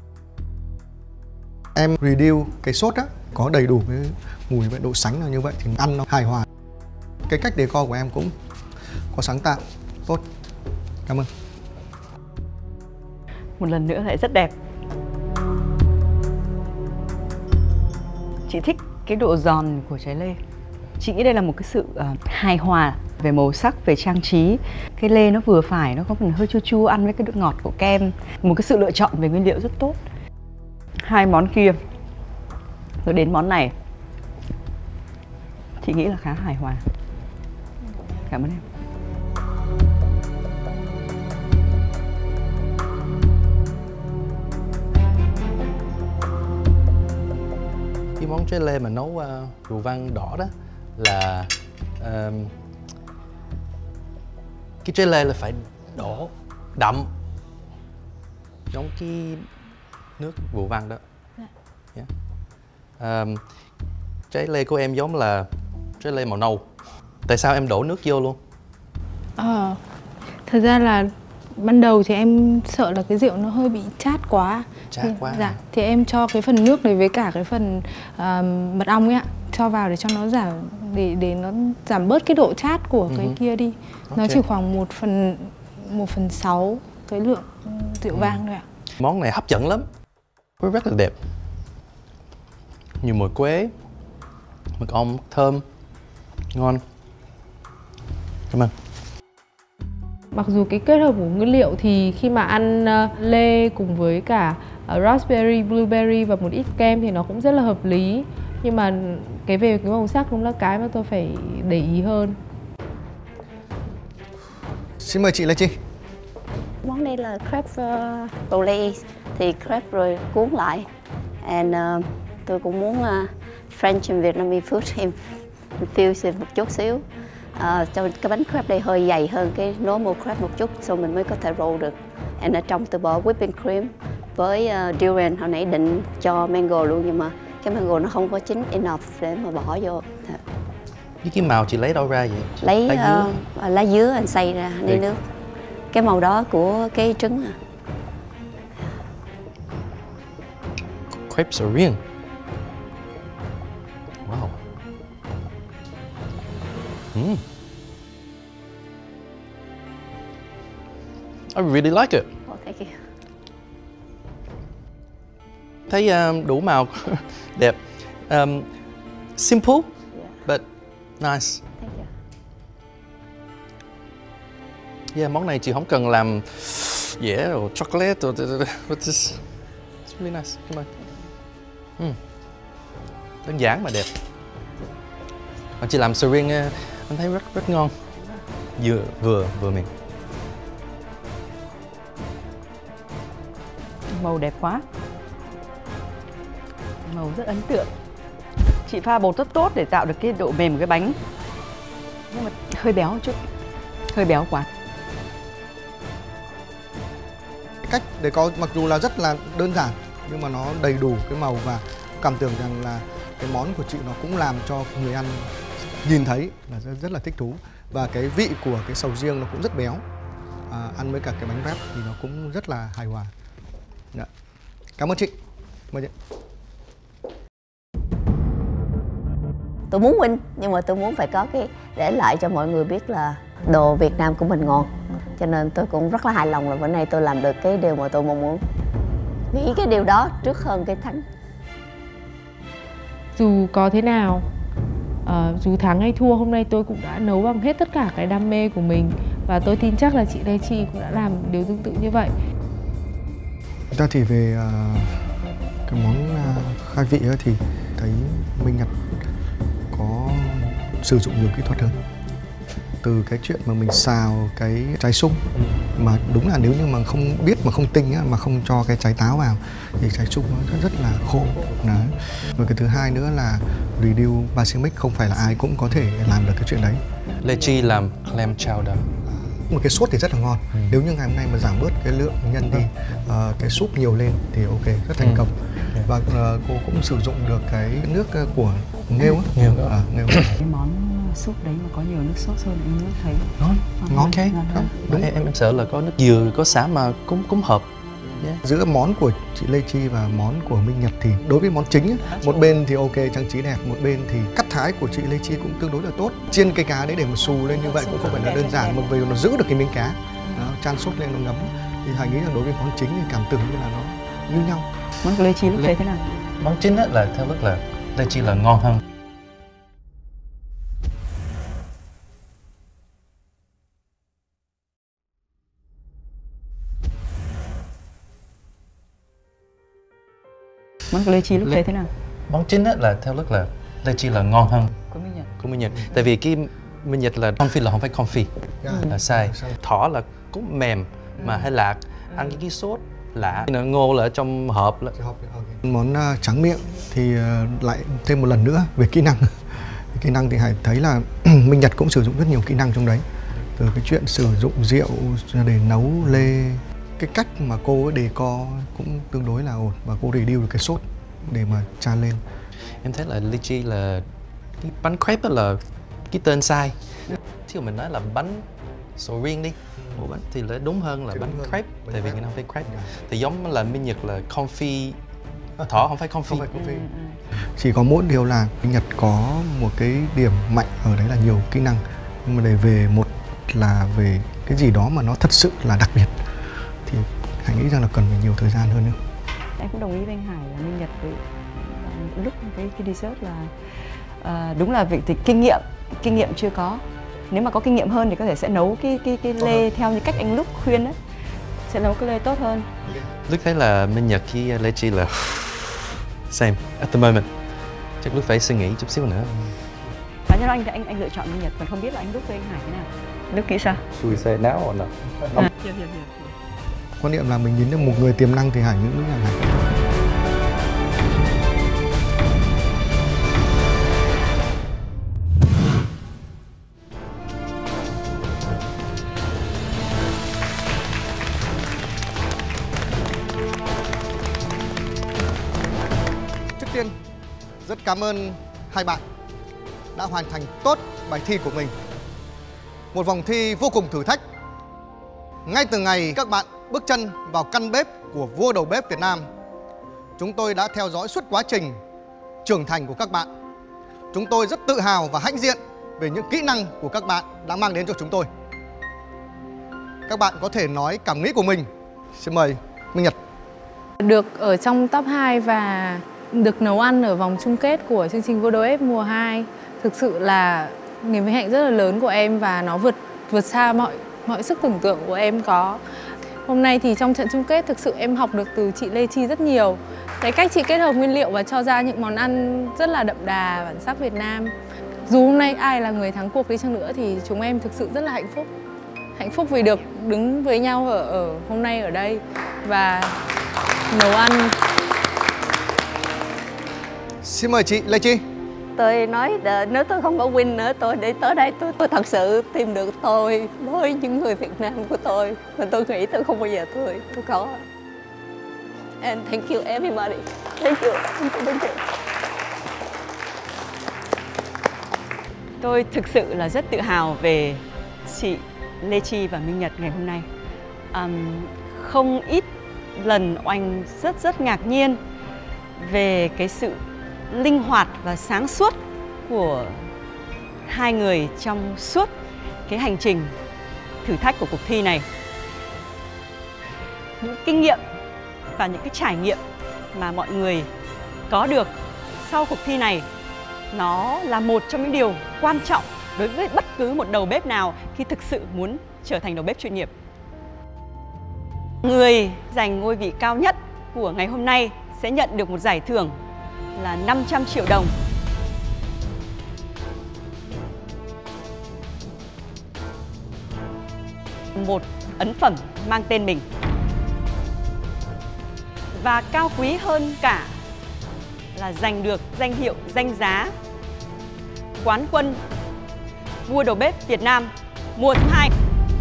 Em reduce cái sốt á, có đầy đủ cái mùi và độ sánh là như vậy thì ăn nó hài hòa. Cái cách decor của em cũng có sáng tạo, tốt. Cảm ơn. Một lần nữa lại rất đẹp. Chị thích cái độ giòn của trái lê. Chị nghĩ đây là một cái sự uh, hài hòa về màu sắc, về trang trí. Cái lê nó vừa phải, nó có phần hơi chua chua ăn với cái độ ngọt của kem. Một cái sự lựa chọn về nguyên liệu rất tốt. Hai món kia rồi đến món này, chị nghĩ là khá hài hòa. Cảm ơn em. cái món trái lê mà nấu uh, rượu vang đỏ đó là uh, cái trái lê là phải đổ đậm giống cái nước rượu vang đó. Yeah. Um, trái lê của em giống là trái lê màu nâu. Tại sao em đổ nước vô luôn? Ờ, thật ra là ban đầu thì em sợ là cái rượu nó hơi bị chát quá. Chát thì, quá. Dạ, thì em cho cái phần nước này với cả cái phần uh, mật ong ấy ạ, cho vào để cho nó giảm để để nó giảm bớt cái độ chát của uh-huh. cái kia đi. Okay. Nó chỉ khoảng một phần một phần sáu cái lượng rượu uh-huh. vang thôi ạ. Món này hấp dẫn lắm, rất là đẹp. Nhiều mùi quế, mật ong thơm, ngon. Cảm ơn. Mặc dù cái kết hợp của nguyên liệu thì khi mà ăn uh, lê cùng với cả uh, raspberry, blueberry và một ít kem thì nó cũng rất là hợp lý. Nhưng mà cái về cái màu sắc cũng là cái mà tôi phải để ý hơn. Xin mời chị Lê Chi. Món này là crepe uh, bolognese, thì crepe rồi cuốn lại. And uh, tôi cũng muốn uh, French and Vietnamese food infuse một chút xíu. Uh, cho cái bánh crepe đây hơi dày hơn cái normal crepe một chút, rồi mình mới có thể roll được. And ở trong tôi bỏ whipping cream với uh, durian, hồi nãy định cho mango luôn nhưng mà cái mango nó không có chín enough để mà bỏ vô. Với cái màu chị lấy đâu ra vậy? Lấy lá dứa, uh, lá dứa anh xay ra lấy nước. Cái màu đó của cái trứng à. Crepe Syrian. Wow. Mm. I really like it. Oh, thank you. Thấy um, đủ màu đẹp. Um, simple, yeah. but nice. Thank you. Yeah, món này chị không cần làm dẻ rồi chocolate rồi. It's really nice. Cảm ơn. Mm. Đơn giản mà đẹp. Mà chị làm Syrian anh thấy rất rất ngon. Vừa vừa vừa miệng. Màu đẹp quá. Màu rất ấn tượng. Chị pha bột rất tốt để tạo được cái độ mềm của cái bánh. Nhưng mà hơi béo một chút. Hơi béo quá. Cách để có mặc dù là rất là đơn giản nhưng mà nó đầy đủ cái màu, và cảm tưởng rằng là cái món của chị nó cũng làm cho người ăn nhìn thấy là rất, rất là thích thú. Và cái vị của cái sầu riêng nó cũng rất béo, à, ăn với cả cái bánh wrap thì nó cũng rất là hài hòa. Dạ. Cảm ơn chị. Mời chị. Tôi muốn win nhưng mà tôi muốn phải có cái để lại cho mọi người biết là đồ Việt Nam của mình ngon. Cho nên tôi cũng rất là hài lòng là bữa nay tôi làm được cái điều mà tôi mong muốn. Nghĩ cái điều đó trước hơn cái thắng. Dù có thế nào, uh, dù thắng hay thua, hôm nay tôi cũng đã nấu bằng hết tất cả cái đam mê của mình. Và tôi tin chắc là chị Lê Chi cũng đã làm điều tương tự như vậy. Ra thì về uh, cái món uh, khai vị thì thấy Minh Nhật có sử dụng nhiều kỹ thuật hơn. Từ cái chuyện mà mình xào cái trái sung, mà đúng là nếu như mà không biết mà không tinh á, mà không cho cái trái táo vào thì trái sung nó rất là khô. Đấy. Rồi cái thứ hai nữa là reduce balsamic, không phải là ai cũng có thể làm được cái chuyện đấy. Lê Chi làm clam chowder. Một cái sốt thì rất là ngon. Ừ. Nếu như ngày hôm nay mà giảm bớt cái lượng nhân đi, uh, cái súp nhiều lên thì ok, rất thành công. Ừ. Và uh, cô cũng sử dụng được cái nước của nghêu á. Nghêu. À, nghêu. Cái món súp đấy mà có nhiều nước sốt hơn em nước thấy ngon. Ngon. Ok. Đúng. Em, em sợ là có nước dừa, có sả mà cũng cũng hợp. Yeah. Giữa món của chị Lê Chi và món của Minh Nhật thì đối với món chính ấy, một bên thì ok trang trí đẹp, một bên thì cắt thái của chị Lê Chi cũng tương đối là tốt. Chiên cái cá đấy để mà xù lên như vậy cũng không phải là đơn giản, mà vì nó giữ được cái miếng cá, đó, chan sốt lên nó ngấm. Thì Thành nghĩ là đối với món chính thì cảm tưởng như là nó như nhau. Món của Lê Chi lúc thấy thế nào? Món chính á là theo lúc là Lê Chi là ngon hơn. Món của Lê Chi lúc thấy thế nào? Món chính á là theo lúc là Lê Chi là ngon hơn của Minh Nhật. Của Minh Nhật. Tại vì cái Minh Nhật là confit là không phải confit, yeah. là sai. Thỏ là cũng mềm mà hơi lạc, ăn cái cái sốt lạ. Ngô là ở trong hộp là. Món uh, tráng miệng thì uh, lại thêm một lần nữa về kỹ năng. Kỹ năng thì Hải thấy là Minh Nhật cũng sử dụng rất nhiều kỹ năng trong đấy. Từ cái chuyện sử dụng rượu để nấu lê, cái cách mà cô ấy đề co cũng tương đối là ổn và cô review được cái sốt để mà chan lên. Em thấy là lychee là cái bánh crepe là cái tên sai. Chứ mình nói là bánh sầu riêng đi, ủa bánh thì lại đúng hơn là bánh crepe, tại vì người ta phải crepe. Thì giống là Minh Nhật là confit, Thỏ không phải confit. Không phải confit. Chỉ có mỗi điều là Minh Nhật có một cái điểm mạnh ở đấy là nhiều kỹ năng, nhưng mà để về một là về cái gì đó mà nó thật sự là đặc biệt thì Hải nghĩ rằng là cần phải nhiều thời gian hơn nữa. Em cũng đồng ý với anh Hải là Minh Nhật với lúc cái cái dessert là à, đúng là việc thì kinh nghiệm kinh nghiệm chưa có. Nếu mà có kinh nghiệm hơn thì có thể sẽ nấu cái cái cái lê theo như cách anh Lúc khuyên đấy, sẽ nấu cái lê tốt hơn. Lúc thấy là Minh Nhật cái lychee là same at the moment. Chắc Lúc phải suy nghĩ chút xíu nữa. Cá nhân anh thì anh anh lựa chọn Minh Nhật, còn không biết là anh Lúc với anh Hải thế nào. Lúc nghĩ sao? Should we say it now or not? À, hiểu, hiểu, hiểu. Quan niệm là mình nhìn được một người tiềm năng thì Hải nghĩ là Hải. Trước tiên, rất cảm ơn hai bạn đã hoàn thành tốt bài thi của mình. Một vòng thi vô cùng thử thách. Ngay từ ngày các bạn bước chân vào căn bếp của vua đầu bếp Việt Nam, chúng tôi đã theo dõi suốt quá trình trưởng thành của các bạn. Chúng tôi rất tự hào và hãnh diện về những kỹ năng của các bạn đã mang đến cho chúng tôi. Các bạn có thể nói cảm nghĩ của mình. Xin mời Minh Nhật. Được ở trong top hai và được nấu ăn ở vòng chung kết của chương trình vua đầu bếp mùa hai thực sự là niềm vinh hạnh rất là lớn của em và nó vượt vượt xa mọi mọi sức tưởng tượng của em có. Hôm nay thì trong trận chung kết thực sự em học được từ chị Lê Chi rất nhiều. Cái cách chị kết hợp nguyên liệu và cho ra những món ăn rất là đậm đà bản sắc Việt Nam. Dù hôm nay ai là người thắng cuộc đi chăng nữa thì chúng em thực sự rất là hạnh phúc. Hạnh phúc vì được đứng với nhau ở, ở hôm nay ở đây và nấu ăn. Xin mời chị Lê Chi. Tôi nói nếu tôi không có win nữa, tôi để tới đây tôi, tôi thật sự tìm được tôi với những người Việt Nam của tôi. Và tôi nghĩ tôi không bao giờ tôi tôi có. And thank you everybody. Thank you. Thank you. Tôi thực sự là rất tự hào về chị Lê Chi và Minh Nhật ngày hôm nay. Um, không ít lần Oanh rất rất ngạc nhiên về cái sự linh hoạt và sáng suốt của hai người trong suốt cái hành trình thử thách của cuộc thi này. Những kinh nghiệm và những cái trải nghiệm mà mọi người có được sau cuộc thi này, nó là một trong những điều quan trọng đối với bất cứ một đầu bếp nào khi thực sự muốn trở thành đầu bếp chuyên nghiệp. Người giành ngôi vị cao nhất của ngày hôm nay sẽ nhận được một giải thưởng là năm trăm triệu đồng. Một ấn phẩm mang tên mình. Và cao quý hơn cả là giành được danh hiệu danh giá quán quân vua đầu bếp Việt Nam mùa thứ hai.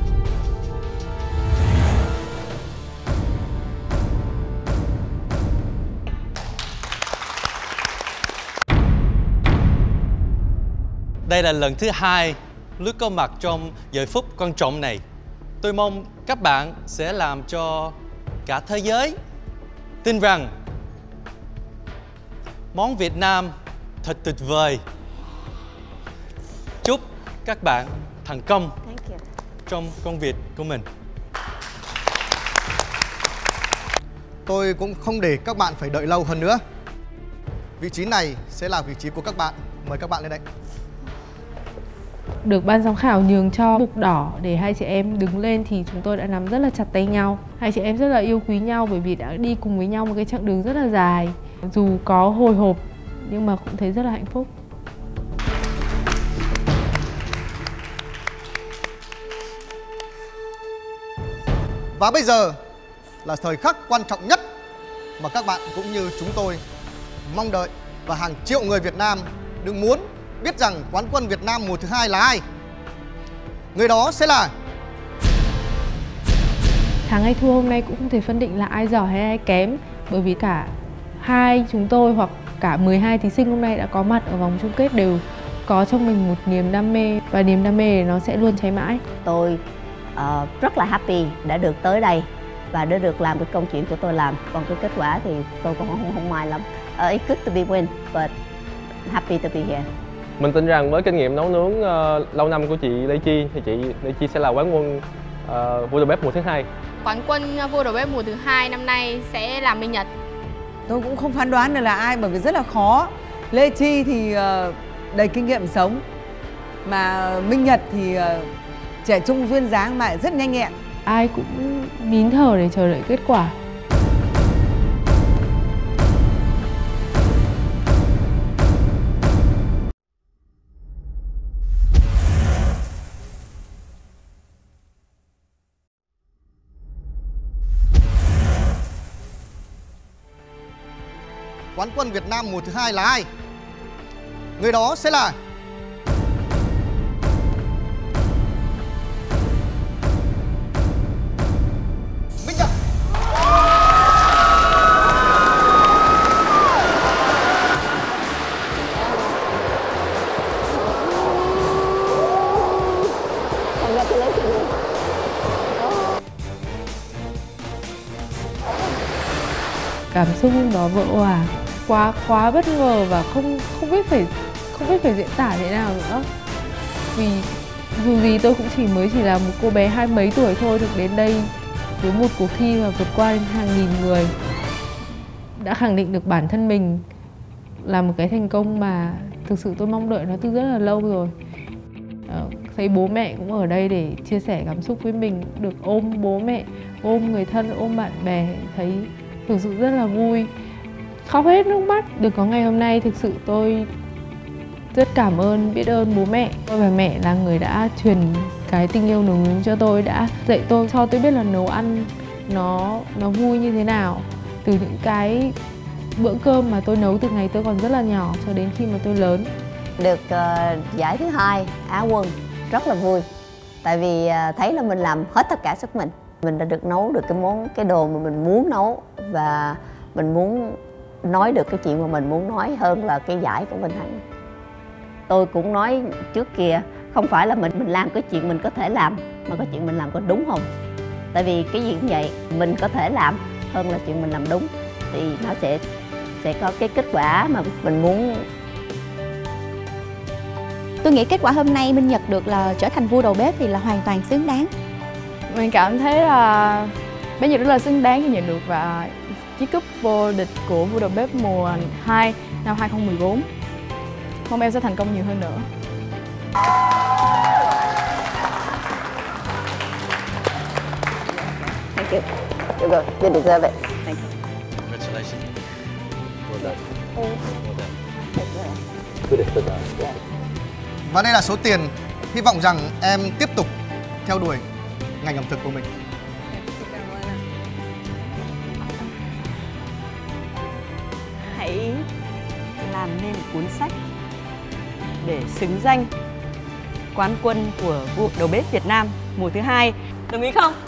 Đây là lần thứ hai Lúc có mặt trong giờ phút quan trọng này. Tôi mong các bạn sẽ làm cho cả thế giới tin rằng món Việt Nam thật tuyệt vời. Chúc các bạn thành công trong công việc của mình. Tôi cũng không để các bạn phải đợi lâu hơn nữa. Vị trí này sẽ là vị trí của các bạn. Mời các bạn lên đây. Được ban giám khảo nhường cho bục đỏ để hai chị em đứng lên thì chúng tôi đã nắm rất là chặt tay nhau. Hai chị em rất là yêu quý nhau bởi vì đã đi cùng với nhau một cái chặng đường rất là dài. Dù có hồi hộp nhưng mà cũng thấy rất là hạnh phúc. Và bây giờ là thời khắc quan trọng nhất mà các bạn cũng như chúng tôi mong đợi và hàng triệu người Việt Nam đừng muốn biết rằng quán quân Việt Nam mùa thứ hai là ai. Người đó sẽ là... Thắng hay thua hôm nay cũng không thể phân định là ai giỏi hay ai kém, bởi vì cả hai chúng tôi hoặc cả mười hai thí sinh hôm nay đã có mặt ở vòng chung kết đều có trong mình một niềm đam mê, và niềm đam mê nó sẽ luôn cháy mãi. Tôi uh, rất là happy đã được tới đây và đã được làm cái công chuyện của tôi làm. Còn cái kết quả thì tôi cũng không, không may lắm. Uh, it's good to be win, but happy to be here. Mình tin rằng với kinh nghiệm nấu nướng uh, lâu năm của chị Lê Chi thì chị Lê Chi sẽ là quán quân uh, vua đầu bếp mùa thứ hai. Quán quân vua đầu bếp mùa thứ hai năm nay sẽ là Minh Nhật. Tôi cũng không phán đoán được là ai bởi vì rất là khó. Lê Chi thì uh, đầy kinh nghiệm sống, mà Minh Nhật thì uh, trẻ trung duyên dáng mà rất nhanh nhẹn. Ai cũng nín thở để chờ đợi kết quả. Quán quân Việt Nam mùa thứ hai là ai? Người đó sẽ là... Minh Nhật. Cảm xúc đó vỡ òa, quá quá bất ngờ và không không biết phải không biết phải diễn tả thế nào nữa. Vì dù gì tôi cũng chỉ mới chỉ là một cô bé hai mấy tuổi thôi, được đến đây với một cuộc thi và vượt qua đến hàng nghìn người, đã khẳng định được bản thân mình là một cái thành công mà thực sự tôi mong đợi nó từ rất là lâu rồi. Ờ, thấy bố mẹ cũng ở đây để chia sẻ cảm xúc với mình, được ôm bố mẹ, ôm người thân, ôm bạn bè, thấy thực sự rất là vui, khóc hết nước mắt. Được có ngày hôm nay thực sự tôi rất cảm ơn, biết ơn bố mẹ. Tôi và mẹ là người đã truyền cái tình yêu nấu nướng cho tôi, đã dạy tôi, cho tôi biết là nấu ăn nó nó vui như thế nào. Từ những cái bữa cơm mà tôi nấu từ ngày tôi còn rất là nhỏ cho đến khi mà tôi lớn. Được uh, giải thứ hai, Á quân, rất là vui. Tại vì uh, thấy là mình làm hết tất cả sức mình. Mình đã được nấu được cái món, cái đồ mà mình muốn nấu, và mình muốn nói được cái chuyện mà mình muốn nói hơn là cái giải của mình hẳn. Tôi cũng nói trước kia, không phải là mình mình làm cái chuyện mình có thể làm, mà cái chuyện mình làm có đúng không. Tại vì cái gì cũng vậy, mình có thể làm hơn là chuyện mình làm đúng, thì nó sẽ sẽ có cái kết quả mà mình muốn. Tôi nghĩ kết quả hôm nay Minh Nhật được là trở thành vua đầu bếp thì là hoàn toàn xứng đáng. Mình cảm thấy là bé Nhật rất là xứng đáng khi nhận được và chiếc cúp vô địch của vua đầu bếp mùa hai năm hai không một bốn. Mong em sẽ thành công nhiều hơn nữa. Thank you. You go. You deserve it. Thank you. Congratulations. Well done. Well done. Good effort. Và đây là số tiền. Hy vọng rằng em tiếp tục theo đuổi ngành ẩm thực của mình. Hãy làm nên một cuốn sách để xứng danh quán quân của vua đầu bếp Việt Nam mùa thứ hai. Đồng ý không?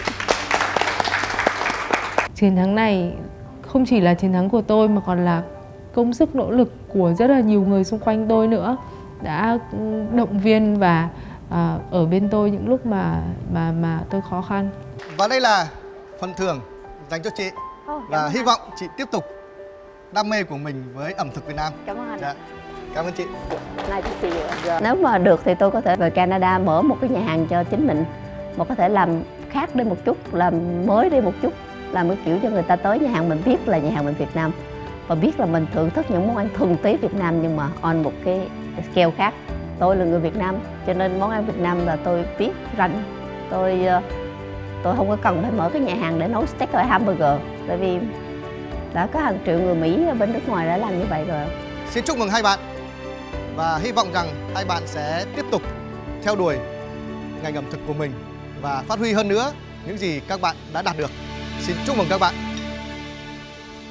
Chiến thắng này không chỉ là chiến thắng của tôi mà còn là công sức nỗ lực của rất là nhiều người xung quanh tôi nữa, đã động viên và à, ở bên tôi những lúc mà mà mà tôi khó khăn. Và đây là phần thưởng dành cho chị. Oh, và hy vọng chị tiếp tục đam mê của mình với ẩm thực Việt Nam. Cảm ơn anh. Dạ. Cảm ơn chị. Nice to see you. Nếu mà được thì tôi có thể về Canada mở một cái nhà hàng cho chính mình, mà có thể làm khác đi một chút, làm mới đi một chút, làm cái kiểu cho người ta tới nhà hàng mình biết là nhà hàng mình Việt Nam, và biết là mình thưởng thức những món ăn thuần túy Việt Nam nhưng mà on một cái scale khác. Tôi là người Việt Nam cho nên món ăn Việt Nam là tôi biết rành. Tôi tôi không có cần phải mở cái nhà hàng để nấu steak hay hamburger, tại vì đã có hàng triệu người Mỹ ở bên nước ngoài đã làm như vậy rồi. Xin chúc mừng hai bạn và hy vọng rằng hai bạn sẽ tiếp tục theo đuổi ngành ẩm thực của mình và phát huy hơn nữa những gì các bạn đã đạt được. Xin chúc mừng các bạn.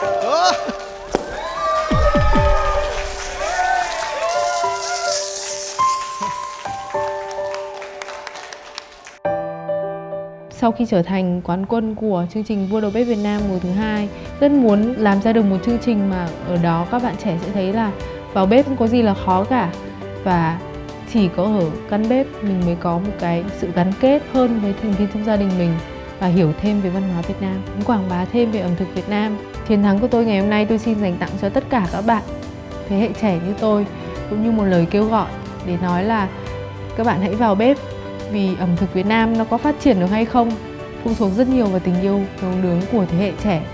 Sau khi trở thành quán quân của chương trình Vua Đầu Bếp Việt Nam mùa thứ hai, rất muốn làm ra được một chương trình mà ở đó các bạn trẻ sẽ thấy là vào bếp không có gì là khó cả, và chỉ có ở căn bếp mình mới có một cái sự gắn kết hơn với thành viên trong gia đình mình và hiểu thêm về văn hóa Việt Nam, quảng bá thêm về ẩm thực Việt Nam. Chiến thắng của tôi ngày hôm nay tôi xin dành tặng cho tất cả các bạn thế hệ trẻ như tôi, cũng như một lời kêu gọi để nói là các bạn hãy vào bếp, vì ẩm thực Việt Nam nó có phát triển được hay không phụ thuộc rất nhiều vào tình yêu nấu nướng của thế hệ trẻ.